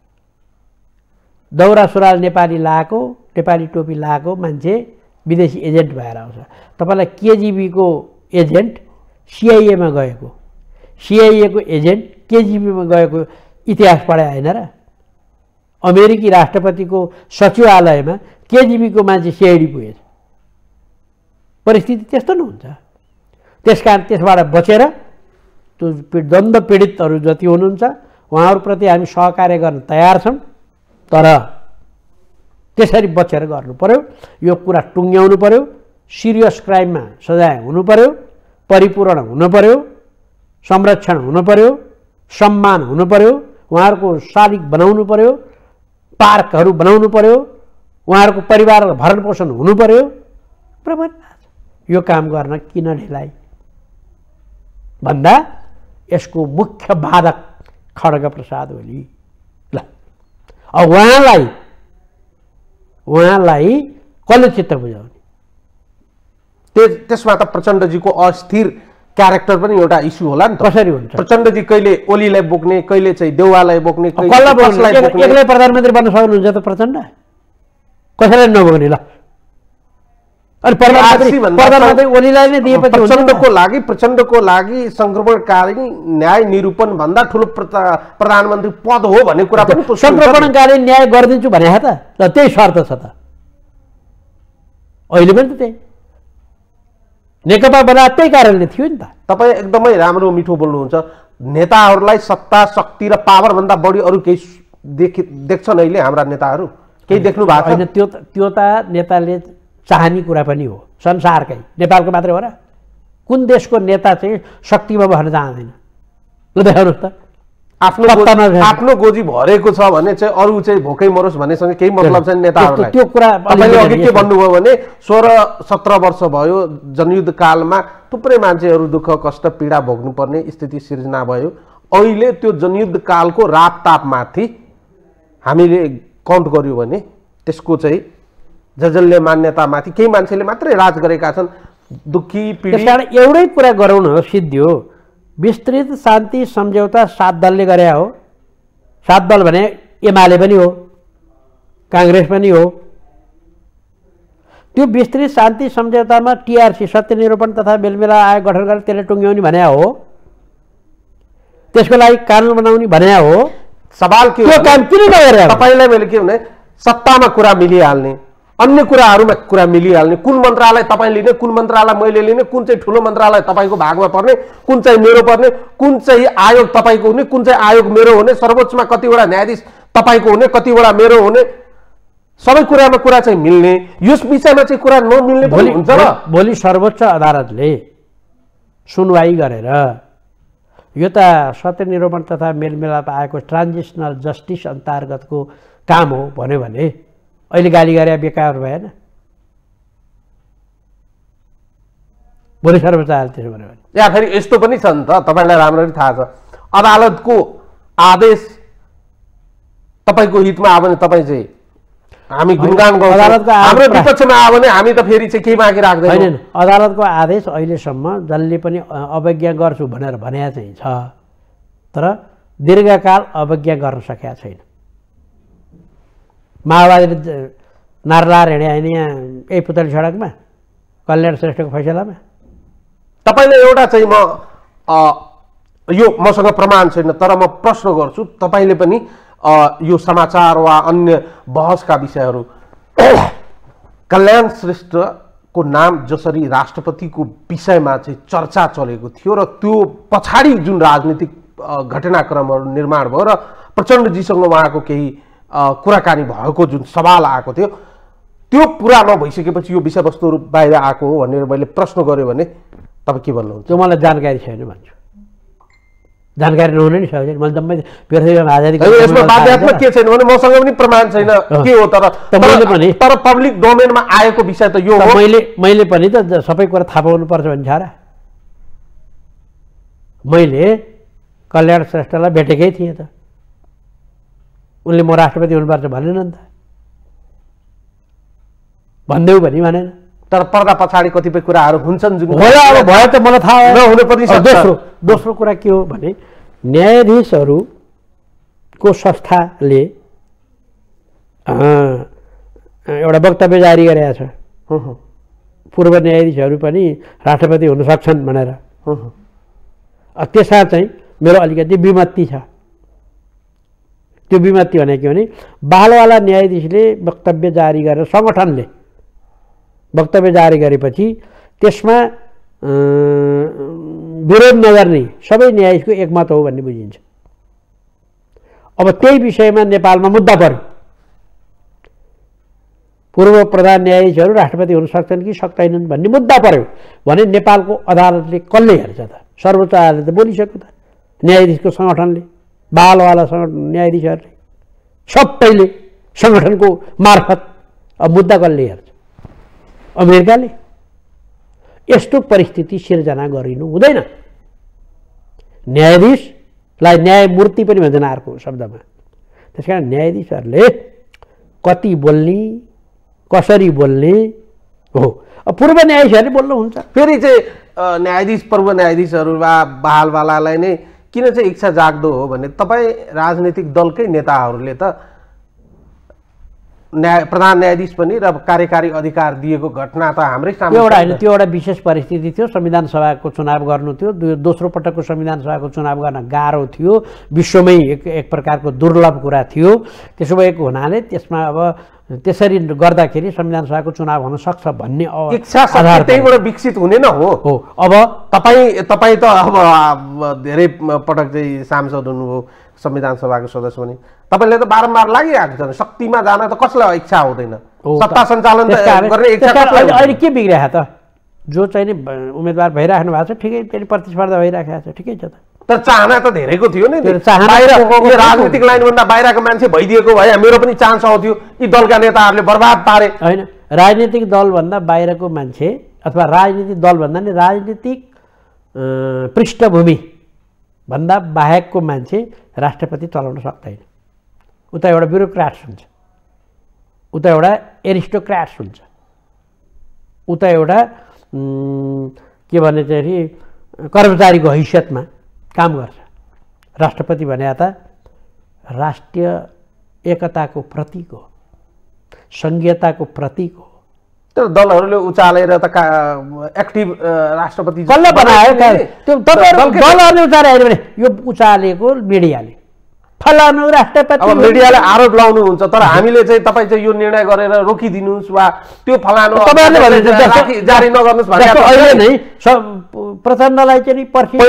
दौरा सुरुवाल नेपाली लाएको नेपाली टोपी लाएको मान्छे विदेशी एजेन्ट भएर आउँछ। तपाईँलाई केजिबीको एजेन्ट सिआइएमा गएको सिआइएको एजेन्ट केजिबीमा गएको इतिहास पढाए होइन र अमेरिकी राष्ट्रपतिको सचिवालयमा केजिबीको मान्छे सिआइडी पुगेछ। परिस्थिति त्यस्तो नहुन्छ। त्यसकारण त्यसबाट बचेर त्यो द्वन्द्व पीडितहरू जति हुनुहुन्छ उहाँहरूप्रति हामी सहकार्य गर्न तयार छौँ, तर त्यसरी बचेर गर्नु पर्यो। यो कुरा टुङ्ग्याउनु पर्यो। सिरियस क्राइममा सजाय हुनु पर्यो, परिपूर्ण हुनु पर्यो, संरक्षण हुनु पर्यो, सम्मान हुनु पर्यो, उहाँहरूको शालिग बनाउनु पर्यो, पार्कहरू बनाउनु पर्यो, उहाँहरूको परिवारको भरण पोषण हुनु पर्यो। प्रबन्ध यो काम गर्न किन ढिलाइ भन्दा यसको मुख्य बाधक खड्ग प्रसाद ओली। ल अब उहाँलाई कसले चित्त बुझाउने? त्यसमा त प्रचण्डजीको अस्थिर क्यारेक्टर पनि एउटा इस्यु होला नि त। कसरी हुन्छ? प्रचण्डजी कहिले ओलीलाई बोक्ने, कहिले चाहिँ देउवालाई बोक्ने, एक्लै प्रधानमन्त्री बन्न सक्नुहुन्छ त प्रचण्ड? कसैलाई नबोक्ने? ल अनि प्रधानमन्त्री ओलीलाई नै दिएपछि प्रचण्डको लागि संक्रमणकाली न्याय निरूपण भन्दा ठुलो प्रधानमन्त्री पद हो भन्ने कुरा पनि संक्रमणकाली न्याय गरिदिन्छु भने त ल त्यही शर्त छ त। अहिले पनि त त्यही नेकपा बना त्यही कारणले थियो नि त। तपाईँ एकदमै राम्रो मिठो बोल्नुहुन्छ। नेताहरूलाई सत्ता शक्ति र पावर भन्दा बढी अरू केही देख्छन् अहिले हाम्रा नेताहरू? केही देख्नु भएको छैन? त्यो त नेताले चाहने कुरा पनि हो, संसारकै, नेपालको मात्रै हो र? कुन देशको नेता चाहिँ शक्तिमा बस्न चाहँदैन? ल देखाउनुहोस् त। आफ्नो गोजी भरेको छ भने चाहिँ अरू चाहिँ भोकै मरोस् भन्नेसँग केही मतलब छैन नेताहरूलाई। त्यो कुरा तपाईँले अघि के भन्नुभयो भने 16-17 वर्ष भयो जनयुद्ध कालमा थुप्रै मान्छेहरू दुःख कष्ट पीडा भोग्नुपर्ने स्थिति सिर्जना भयो। अहिले त्यो जनयुद्ध कालको रापतापमाथि हामीले काउन्ट गर्यो भने त्यसको चाहिँ जसले मान्यतामाथि केही मान्छेले मात्रै राज गरेका छन्। दुःखी पीडित एउटै कुरा गरौँ न, सिद्धियो। विस्तृत शान्ति सम्झौता 7 दलले गरे हो। 7 दल भने एमाले पनि हो, काङ्ग्रेस पनि हो। त्यो विस्तृत शान्ति सम्झौतामा टिआरसी सत्यनिरूपण तथा मेलमिलाप आयोग गठन गरेर त्यसले टुङ्ग्याउने भने हो, त्यसको लागि कानुन बनाउने भने हो। सवाल के हो? त्यो काम किन नगरे? तपाईँलाई मैले के भने सत्तामा कुरा मिलिहाल्ने, अन्य कुराहरूमा कुरा मिलिहाल्ने, कुन मन्त्रालय तपाईँ लिने, कुन मन्त्रालय मैले लिने, कुन चाहिँ ठुलो मन्त्रालय तपाईँको भागमा पर्ने, कुन चाहिँ मेरो पर्ने, कुन चाहिँ आयोग तपाईँको हुने, कुन चाहिँ आयोग मेरो हुने, सर्वोच्चमा कतिवटा न्यायाधीश तपाईँको हुने, कतिवटा मेरो हुने, सबै कुरामा कुरा चाहिँ मिल्ने। यस विषयमा चाहिँ कुरा नमिल्ने पनि हुन्छ र? भोलि सर्वोच्च अदालतले सुनवाई गरेर यो त सत्यनिरूपण तथा मेलमिलाप आएको ट्रान्जिसनल जस्टिस अन्तर्गतको काम हो भन्यो भने अहिले गाली गरे बेकार भएन? भोलि सर्वोच्च अदालत त्यसो भन्यो भने या फेरि यस्तो पनि छ नि त, तपाईँलाई राम्ररी थाहा छ, अदालतको आदेश तपाईँको हितमा आयो भने तपाईँ चाहिँ हामी गुणगान गर्छौँ, हाम्रो विपक्षमा आयो भने हामी त फेरि चाहिँ केही बाँकी राख्दैनौँ। होइन, अदालतको आदेश अहिलेसम्म जसले पनि अवज्ञा गर्छु भनेर भने चाहिँ छ, तर दीर्घकाल अवज्ञा गर्न सकेका छैन। माओवादीले नारलार हिँडे होइन यहाँ यही पुतली सडकमा कल्याण श्रेष्ठको फैसलामा। तपाईँले एउटा चाहिँ यो मसँग प्रमाण छैन, तर म प्रश्न गर्छु, तपाईँले पनि यो समाचार वा अन्य बहसका विषयहरू कल्याण श्रेष्ठको नाम जसरी राष्ट्रपतिको विषयमा चाहिँ चर्चा चलेको थियो र त्यो पछाडि जुन राजनीतिक घटनाक्रमहरू निर्माण भयो र प्रचण्डजीसँग उहाँको केही कुराकानी भएको जुन सवाल आएको थियो, त्यो पुरा नभइसकेपछि यो विषयवस्तुहरू बाहिर आएको हो भनेर मैले प्रश्न गरेँ भने तपाईँ के भन्नुहुन्छ? त्यो मलाई जानकारी छैन भन्छु। जानकारी नहुने नि सक्दैन। मैले जम्मै पृथ्वीमा आजादी यसमा बाध्यात्मक के छैन भने मसँग पनि प्रमाण छैन के हो, तर पब्लिक डोमेनमा आएको विषय त यो हो। मैले पनि त सबै कुरा थाहा पाउनुपर्छ भन्छ र। मैले कल्याण श्रेष्ठलाई भेटेकै थिएँ त, उनले म राष्ट्रपति हुनुपर्छ भनेन नि त, भन्देऊ भनी भनेन। तर पर्दा पछाडि कतिपय कुराहरू हुन्छन् जुन भयो, अब भयो त मलाई थाहा नहुनु पनि सक्छ। दोस्रो कुरा के हो भने न्यायाधीशहरूको संस्थाले एउटा वक्तव्य जारी गरेका छ, पूर्व न्यायाधीशहरू पनि राष्ट्रपति हुन सक्छन् भनेर। त्यसमा चाहिँ मेरो अलिकति विमति छ। त्यो विमति भने के भने बालवाला न्यायाधीशले वक्तव्य जारी गरेर सङ्गठनले वक्तव्य जारी गरेपछि त्यसमा विरोध नगर्ने सबै न्यायाधीशको एकमत हो भन्ने बुझिन्छ। अब त्यही विषयमा नेपालमा मुद्दा पर्यो, पूर्व प्रधान न्यायाधीशहरू राष्ट्रपति हुन सक्छन् कि सक्दैनन् भन्ने मुद्दा पर्यो भने नेपालको अदालतले कसले हेर्छ त? सर्वोच्च अदालतले बोलिसक्यो त, न्यायाधीशको सङ्गठनले, बालवाला न्यायाधीशहरूले सबैले सङ्गठनको मार्फत। अब मुद्दा कसले हेर्छ? अमेरिकाले। यस्तो परिस्थिति सिर्जना गरिनु हुँदैन। न्यायाधीशलाई न्यायमूर्ति पनि भन्छन् अर्को शब्दमा। त्यसकारण न्यायाधीशहरूले कति बोल्ने, कसरी बोल्ने हो। अब पूर्व न्यायाधीशहरूले बोल्नुहुन्छ, फेरि चाहिँ न्यायाधीश पूर्व न्यायाधीशहरू वा बहालवालालाई नै किन चाहिँ इच्छा जाग्दो हो भने तपाईँ राजनीतिक दलकै नेताहरूले त प्रधान न्यायाधीश पनि र कार्यकारी अधिकार दिएको घटना त हाम्रै सामने एउटा होइन। त्यो एउटा विशेष परिस्थिति थियो, संविधान सभाको चुनाव गर्नु थियो, दोस्रो पटकको संविधान सभाको चुनाव गर्न गाह्रो थियो, विश्वमै एक प्रकारको दुर्लभ कुरा थियो। त्यसो भएको हुनाले त्यसमा अब त्यसरी गर्दाखेरि संविधान सभाको चुनाव हुन सक्छ भन्ने इच्छा त्यहीबाट विकसित हुने न हो। अब तपाईँ त अब धेरै पटक चाहिँ सांसद हुनुभयो, संविधान सभाको सदस्य पनि, तपाईँले त बारम्बार लागिरहेको छ। शक्तिमा जान त कसलाई इच्छा हुँदैन? सत्ता सञ्चालन गर्ने इच्छा कसलाई? अहिले के बिग्रिएको त? जो चाहिँ नि उम्मेदवार भइराख्नु भएको छ ठिकै, त्यसले प्रतिस्पर्धा भइराखेको छ ठिकै छ त। तर चाहना त धेरैको थियो नि। राजनीतिक लाइनभन्दा बाहिरको मान्छे भइदिएको भए मेरो पनि चान्स आउँथ्यो। यी दलका नेताहरूले बर्बाद पारे। होइन, राजनीतिक दलभन्दा बाहिरको मान्छे अथवा राजनीतिक दल भन्दा नि राजनीतिक पृष्ठभूमि भन्दा बाहेकको मान्छे राष्ट्रपति चलाउन सक्दैन। उता एउटा ब्युरोक्राट्स हुन्छ, उता एउटा एरिस्टोक्राट्स हुन्छ, उता एउटा के भने चाहिँ कर्मचारीको हैसियतमा काम गर्छ। राष्ट्रपति भने त राष्ट्रिय एकताको प्रतीक हो, सङ्घीयताको प्रतीक हो। तर दलहरूले उचालेर त एक्टिभ राष्ट्रपति कसले बनायो? त्यो दलहरूले उचाले भने यो उचालेको मिडियाले, फलानु राष्ट्रपति। अब मिडियाले आरोप लाउनुहुन्छ, तर हामीले चाहिँ तपाईँ चाहिँ यो निर्णय गरेर रोकिदिनुहोस् वा त्यो फलानु जारी नगर्नुहोस् भने अहिले नै प्रचण्डलाई चाहिँ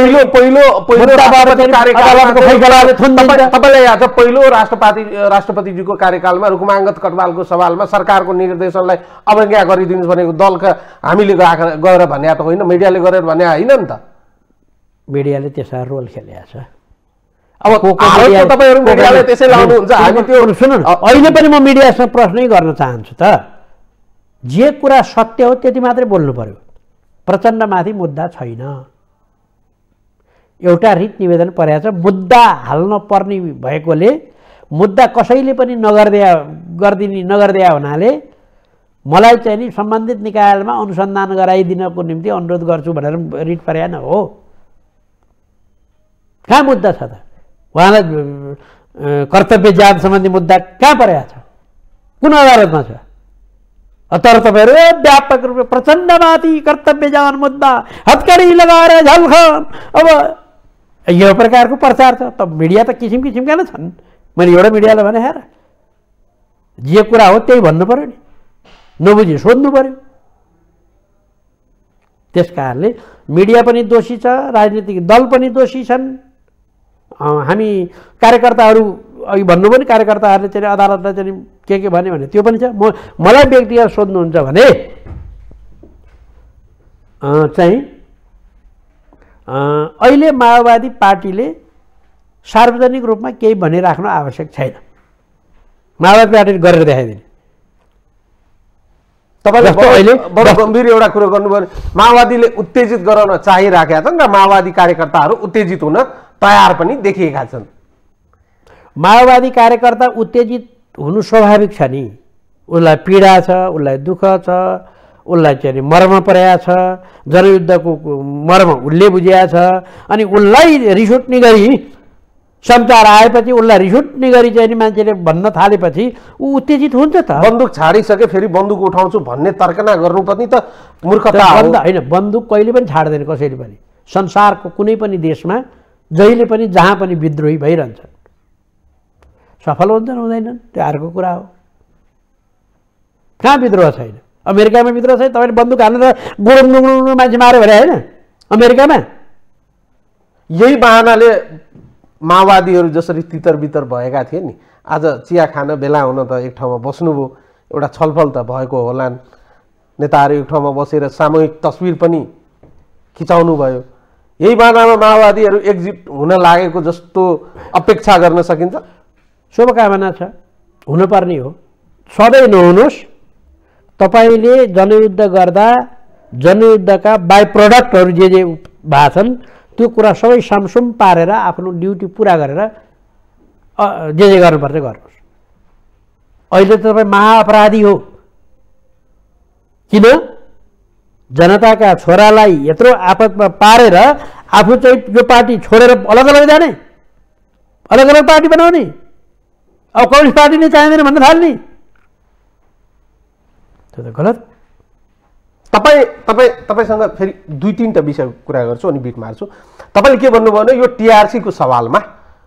तपाईँले याद छ पहिलो राष्ट्रपतिजीको कार्यकालमा रुकुमाङ्गत कटवालको सवालमा सरकारको निर्देशनलाई अवज्ञा गरिदिनुहोस् भनेको दलका हामीले गएर भन्या त होइन, मिडियाले गरेर भन्या होइन नि त। मिडियाले त्यसमा रोल खेलेको छ। अब तपाईँहरू मिडियाले त्यसै लाउनुहुन्छ। हामी त्यो सुन्नु न, अहिले पनि म मिडियासँग प्रश्नै गर्न चाहन्छु त। जे कुरा सत्य हो त्यति मात्रै बोल्नु पर्यो। प्रचण्डमाथि मुद्दा छैन, एउटा रिट निवेदन परेको छ, मुद्दा हाल्न पर्ने भएकोले मुद्दा कसैले पनि नगरिदिया हुनाले मलाई चाहिँ नि सम्बन्धित निकायमा अनुसन्धान गराइदिनको निम्ति अनुरोध गर्छु भनेर रिट परेन हो। कहाँ मुद्दा छ त? उहाँलाई कर्तव्य जाँच सम्बन्धी मुद्दा कहाँ परेको छ? कुन अदालतमा छ? तर तपाईँहरू व्यापक रूपमा प्रचण्डमाथि कर्तव्य जाँच मुद्दा हत्कडी लगाएर झल्खन, अब यो प्रकारको प्रचार छ। त मिडिया त किसिम किसिमका नै छन्। मैले एउटा मिडियालाई भने हेर, जे कुरा हो त्यही भन्नु पऱ्यो नि, नबुझी सोध्नु पऱ्यो। त्यस कारणले मिडिया पनि दोषी छ, राजनीतिक दल पनि दोषी छन्। हामी कार्यकर्ताहरू अघि भन्नु पनि कार्यकर्ताहरूले चाहिँ अदालतलाई चाहिँ के भन्यो भने त्यो पनि छ। मलाई व्यक्तिगत सोध्नुहुन्छ भने चाहिँ अहिले माओवादी पार्टीले सार्वजनिक रूपमा केही भनिराख्नु आवश्यक छैन। माओवादी पार्टीले गरेर देखाइदिने। तपाईँले अहिले बडो गम्भीर एउटा कुरो गर्नुभयो, माओवादीले उत्तेजित गराउन चाहिराखेका छन् र माओवादी कार्यकर्ताहरू उत्तेजित हुन तयार पनि देखिएका छन्। माओवादी कार्यकर्ता उत्तेजित हुनु स्वाभाविक छ नि। उसलाई पीडा छ, उसलाई दुःख छ, उसलाई चाहिँ मर्म परेको छ, जनयुद्धको मर्म उसले बुझिया छ। अनि उसलाई रिस उठ्ने गरी समाचार आएपछि, उसलाई रिस उठ्ने गरी चाहिँ मान्छेले भन्न थालेपछि ऊ उत्तेजित हुन्छ त। बन्दुक छाडिसके फेरि बन्दुक उठाउँछु भन्ने तर्कना गर्नु पनि त मूर्खता हो। होइन, बन्दुक कहिले पनि छाड्दैन कसैले पनि। संसारको कुनै पनि देशमा जहिले पनि जहाँ पनि विद्रोही भइरहन्छन्। सफल हुन्छन् हुँदैनन् त्यो अर्को कुरा हो। कहाँ विद्रोह छैन? अमेरिकामा विद्रोह छैन? तपाईँले बन्दुक हालेर गुडुङ गुडुङ मान्छे माऱ्यो भने होइन अमेरिकामा? यही बहानाले माओवादीहरू जसरी तितर बितर भएका थिए नि, आज चिया खान बेला हुन त एक ठाउँमा बस्नुभयो, एउटा छलफल त भएको होलान्। नेताहरू एक ठाउँमा बसेर सामूहिक तस्बिर पनि खिचाउनु भयो। यही बहानामा माओवादीहरू एकजुट हुन लागेको जस्तो अपेक्षा गर्न सकिन्छ? शुभकामना छ, हुनुपर्ने हो। सधैँ नहुनुहोस्। तपाईँले जनयुद्ध गर्दा जनयुद्धका बाई प्रडक्टहरू जे जे भएछन् त्यो कुरा सबै समसुम पारेर आफ्नो ड्युटी पुरा गरेर जे जे गर्नुपर्छ गर्नुहोस्। अहिले त तपाईँ महाअपराधी हो। किन? जनताका छोरालाई यत्रो आपतमा पारेर आफू चाहिँ यो पार्टी छोडेर अलग अलग जाने, अलग अलग पार्टी बनाउने, अब कम्युनिस्ट पार्टी नै चाहिँदैन भन्न थाल्ने, त्यो त गलत। तपाईँसँग फेरि दुई तीनटा विषय कुरा गर्छु अनि बिट मार्छु। तपाईँले के भन्नुभयो भने यो टिआरसीको सवालमा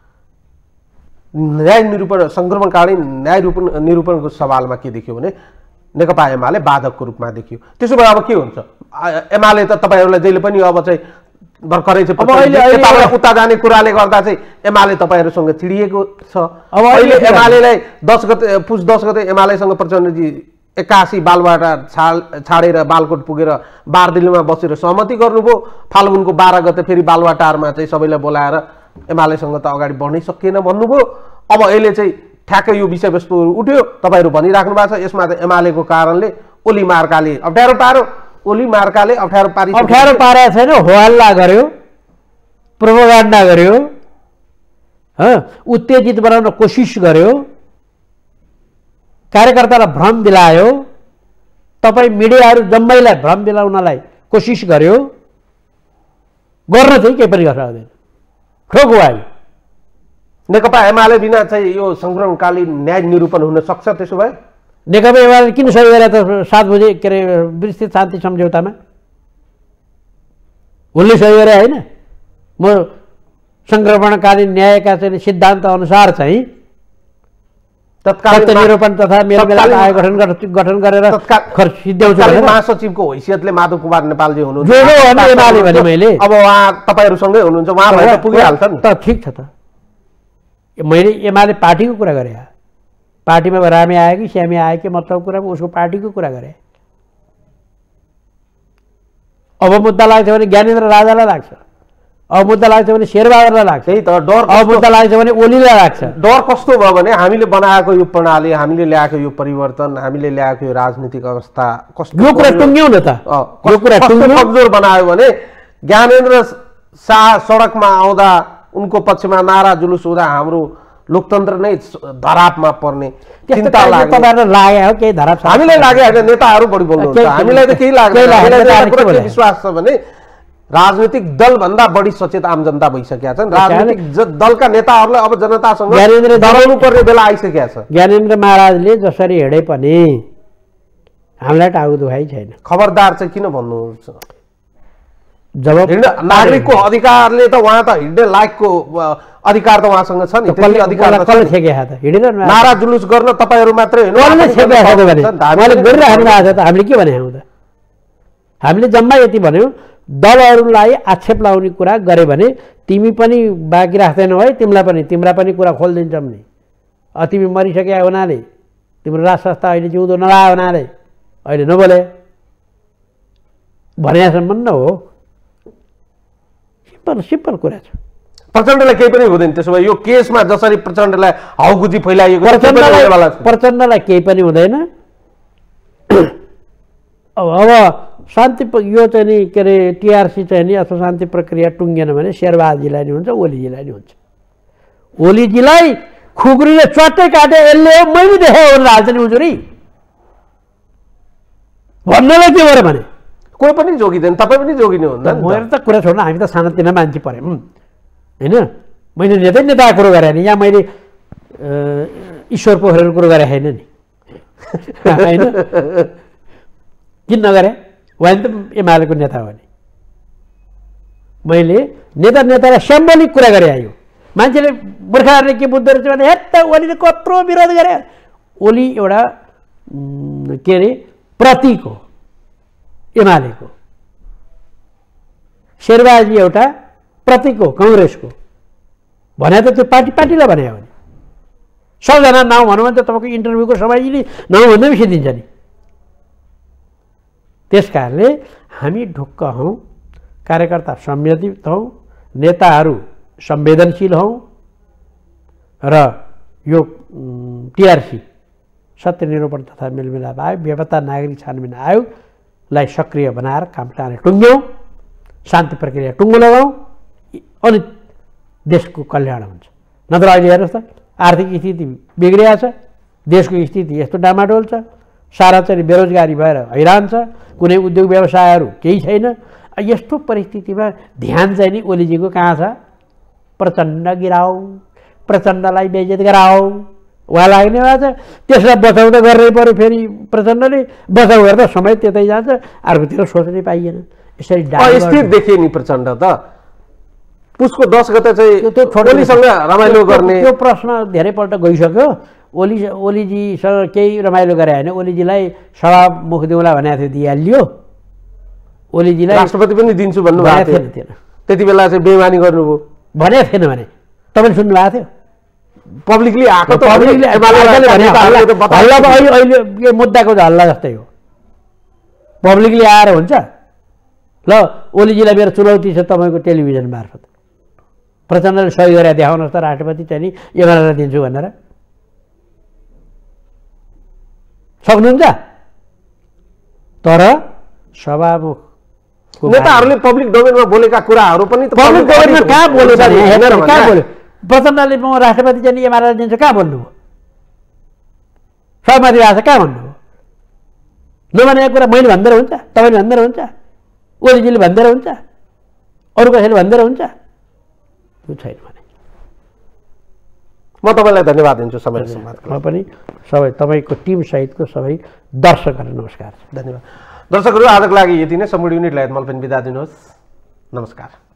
न्याय निरूपण, सङ्क्रमणकालीन न्याय निरूपणको सवालमा के देखियो भने नेकपा एमाले बाधकको रूपमा देखियो। त्यसो भए अब के हुन्छ? एमाले त तपाईँहरूलाई जहिले पनि अब चाहिँ भर्खरै चाहिँ उता जाने कुराले गर्दा चाहिँ एमाले तपाईँहरूसँग चिडिएको छ। अब अहिले एमालेलाई 10 गते पुस 10 गते एमालेसँग प्रचण्डजी 81 बालवाटा छाडेर बालकोट पुगेर बारदिल्लीमा बसेर सहमति गर्नुभयो। फाल्गुनको 12 गते फेरि बालवाटारमा चाहिँ सबैलाई बोलाएर एमालेसँग त अगाडि बढ्नै सकिएन भन्नुभयो। अब अहिले चाहिँ ठ्याक्कै यो विषयवस्तुहरू उठ्यो, तपाईँहरू भनिराख्नु भएको छ यसमा त एमालेको कारणले ओली मार्काले अप्ठ्यारो पार्यो, ओली मार्काले अप्ठ्यारो पारेको छैन, हो हल्ला गर्यो, प्रोपोगन्डा गर्यो, उत्तेजित बनाउन कोसिस गर्यो, कार्यकर्तालाई भ्रम दिलायो, तपाईँ मिडियाहरू जम्मैलाई भ्रम दिलाउनलाई कोसिस गर्यो। गर्न चाहिँ केही पनि गर्न सक्दैन, ठोक आयो। नेकपा एमाले बिना चाहिँ यो सङ्क्रमणकालीन न्याय निरूपण हुन सक्छ? त्यसो भए नेकपा एमाले किन सही गरे त 7 बजे के अरे विस्तृत शान्ति सम्झौतामा? उसले सही गरे होइन? म सङ्क्रमणकालीन न्यायका चाहिँ सिद्धान्त अनुसार चाहिँ तत्कालीन निरूपण तथा मेलमिलाप आयोग गठन गरेर सिद्ध्याउँछु। महासचिवको हैसियतले माधव कुमार नेपालजी हुनुहुन्छ, एमाले भने मैले अब उहाँ तपाईँहरूसँगै हुनुहुन्छ, उहाँ भएर पुगिहाल्छ नि त। ठिक छ त, मैले एमाले पार्टीको कुरा गरेँ। पार्टीमा रामे आयो कि श्यामी आयो कि मतलब कुरामा उसको पार्टीको कुरा गरेँ। अब मुद्दा लाग्छ भने ज्ञानेन्द्र राजालाई लाग्छ, अब मुद्दा लाग्छ भने शेरबहादुरलाई लाग्छ, त्यही त डर। अब मुद्दा लाग्छ भने ओलीलाई लाग्छ। डर कस्तो भयो भने हामीले बनाएको यो प्रणाली, हामीले ल्याएको यो परिवर्तन, हामीले ल्याएको यो राजनीतिक अवस्था कस्तो, यो कुरा टुङ्ग्यौ न त। यो कुरा कमजोर बनायो भने ज्ञानेन्द्र शाह सडकमा आउँदा उनको पक्षमा नारा जुलुस हुँदा हाम्रो लोकतन्त्र नै धरापमा पर्ने चिन्ता लाग्यो। लाग्यो हो केही धराप? हामीलाई लाग्यो होइन, नेताहरू बढी बोल्नुहुन्छ, हामीलाई त केही लाग्दैन। विश्वास छ भने राजनीतिक दलभन्दा बढी सचेत आम जनता भइसकेका छन्। राजनीतिक दलका नेताहरूलाई अब जनतासँग डराउनु पर्ने बेला आइसकेका छ। ज्ञानेन्द्र महाराजले जसरी हिँडे पनि हामीलाई टाउको दुखाइ छैन। खबरदार चाहिँ किन भन्नुहुन्छ? जब नागरिकको अधिकारले त उहाँ त हिँड्ने लायकको अधिकार त उहाँसँग छ नि। नारा जुलुस गर्न तपाईँहरू मात्रै हामीले के भने त? हामीले जम्मा यति भन्यौँ, दलहरूलाई आक्षेप लाउने कुरा गरे भने तिमी पनि बाँकी राख्दैनौ है, तिम्रा पनि कुरा खोलिदिन्छौँ नि। तिमी मरिसके हुनाले, तिम्रो राज संस्था अहिले जिउँदो नलायो हुनाले अहिले नबोले भनेसम्म न हो। सिम्पल कुरा छ। प्रचण्डलाई केही पनि हुँदैन। त्यसो भए यो केसमा जसरी प्रचण्डलाई हाउगुजी फैलाइएको, प्रचण्डलाई केही पनि हुँदैन। अब शान्ति यो चाहिँ नि के अरे टिआरसी चाहिँ नि अथवा शान्ति प्रक्रिया टुङ्गेन भने शेरबहादुरजीलाई नि हुन्छ, ओलीजीलाई नि हुन्छ। ओलीजीलाई खुकुरीले चट्टै काटे यसले हो मैले देखेँ हो राजधानी उजुरी भन्नलाई के गरे भने कोही पनि जोगिँदैन, तपाईँ पनि जोगिनु हुँदैन। मेरो त कुरा छोड्न, हामी त सानातिना मान्छे पऱ्यौँ होइन। मैले नेताको कुरो गरेँ नि, यहाँ मैले ईश्वर पोखरेलको कुरो गरेँ छैन नि होइन। किन नगरे? उहाँ त एमालेको नेता हो नि। मैले नेतालाई सिम्बोलिक कुरा गरेँ। आयो मान्छेले मूर्खहरूले के बुझ्दो रहेछ भने हेर त ओलीले कत्रो विरोध गरे। ओली एउटा के अरे प्रतीक हो एमालेको, शेरबहादुर एउटा प्रतीक हो काङ्ग्रेसको भने त त्यो पार्टीलाई भने हो नि। 100जना नाउँ भनौँ भने त तपाईँको इन्टरभ्यूको समयले नाउँ भन्दा बेसी दिन्छ नि। त्यस कारणले हामी ढुक्क हौँ, कार्यकर्ता संवेदित हौँ, नेताहरू संवेदनशील हौँ र यो टिआरसी सत्य निरूपण तथा मेलमिलाप आयोग, बेपत्ता नागरिक छानबिन आयोगलाई सक्रिय बनाएर काम टाढे टुङ्ग्यौँ, शान्ति प्रक्रिया टुङ्गो लगाउँ, अनि देशको कल्याण हुन्छ। नत्र अहिले हेर्नुहोस् त आर्थिक स्थिति बिग्रिया छ, देशको स्थिति यस्तो डामाडोल छ, सारा चाहिँ बेरोजगारी भएर हैरान छ, कुनै उद्योग व्यवसायहरू केही छैन। यस्तो परिस्थितिमा ध्यान चाहिँ नि ओलीजीको कहाँ छ? प्रचण्ड गिराऊ, प्रचण्डलाई बेइज्जत गराऊ उहाँ लाग्ने भएको छ। त्यसलाई बचाउ त गर्नै पऱ्यो, फेरि प्रचण्डले बचाउ गर्दा समय त्यतै जान्छ, अर्कोतिर सोच्नै पाइएन। यसरी स्थिर देखिए नि प्रचण्ड त पुसको 10 गते चाहिँ ओलीसँग रमाइलो गर्ने। त्यो प्रश्न धेरैपल्ट गइसक्यो। ओलीजीसँग केही रमाइलो गरे होइन, ओलीजीलाई सभामुख दिउँला भनेको थियो, दिइहालियो। ओलीजीलाई राष्ट्रपति पनि दिन्छु भन्नु भएको थिएन, त्यति बेला चाहिँ बेइमानी गर्नुभयो भनेको थिएन भने तपाईँले सुन्नु भएको थियो? पब्लिकली आएको त अहिले यो मुद्दाको हल्ला जस्तै हो। पब्लिकली आएर हुन्छ ल ओलीजीलाई मेरो चुनौती छ तपाईँको टेलिभिजन मार्फत, प्रचण्डले सही गरेर देखाउनुहोस् त राष्ट्रपति चाहिँ नि एमालेलाई दिन्छु भनेर। सक्नुहुन्छ? तर सभामुख नेताहरूले पब्लिक डोमेनमा बोलेका कुराहरू पनि पब्लिक डोमेनमा कहाँ बोल्यो? कहाँ बोल्यो? प्रचण्डले म राष्ट्रपति चाहिँ एमालेलाई दिन्छु कहाँ भन्नुभयो? सहमति भएको छ कहाँ भन्नुभयो? नभनेको कुरा मैले भन्दै हुन्छ, तपाईँले भन्दै हुन्छ, ओलीजीले भन्दै हुन्छ, अरू कसैले भन्दै हुन्छ? त्यो छैन भने म तपाईँलाई धन्यवाद दिन्छु समय म पनि सबै तपाईँको टिम सहितको सबै दर्शकहरू नमस्कार। धन्यवाद। दर्शकहरू आजको लागि यति नै। सम्पूर्ण युनिटलाई मल्पेन बिदा दिनुहोस्। नमस्कार।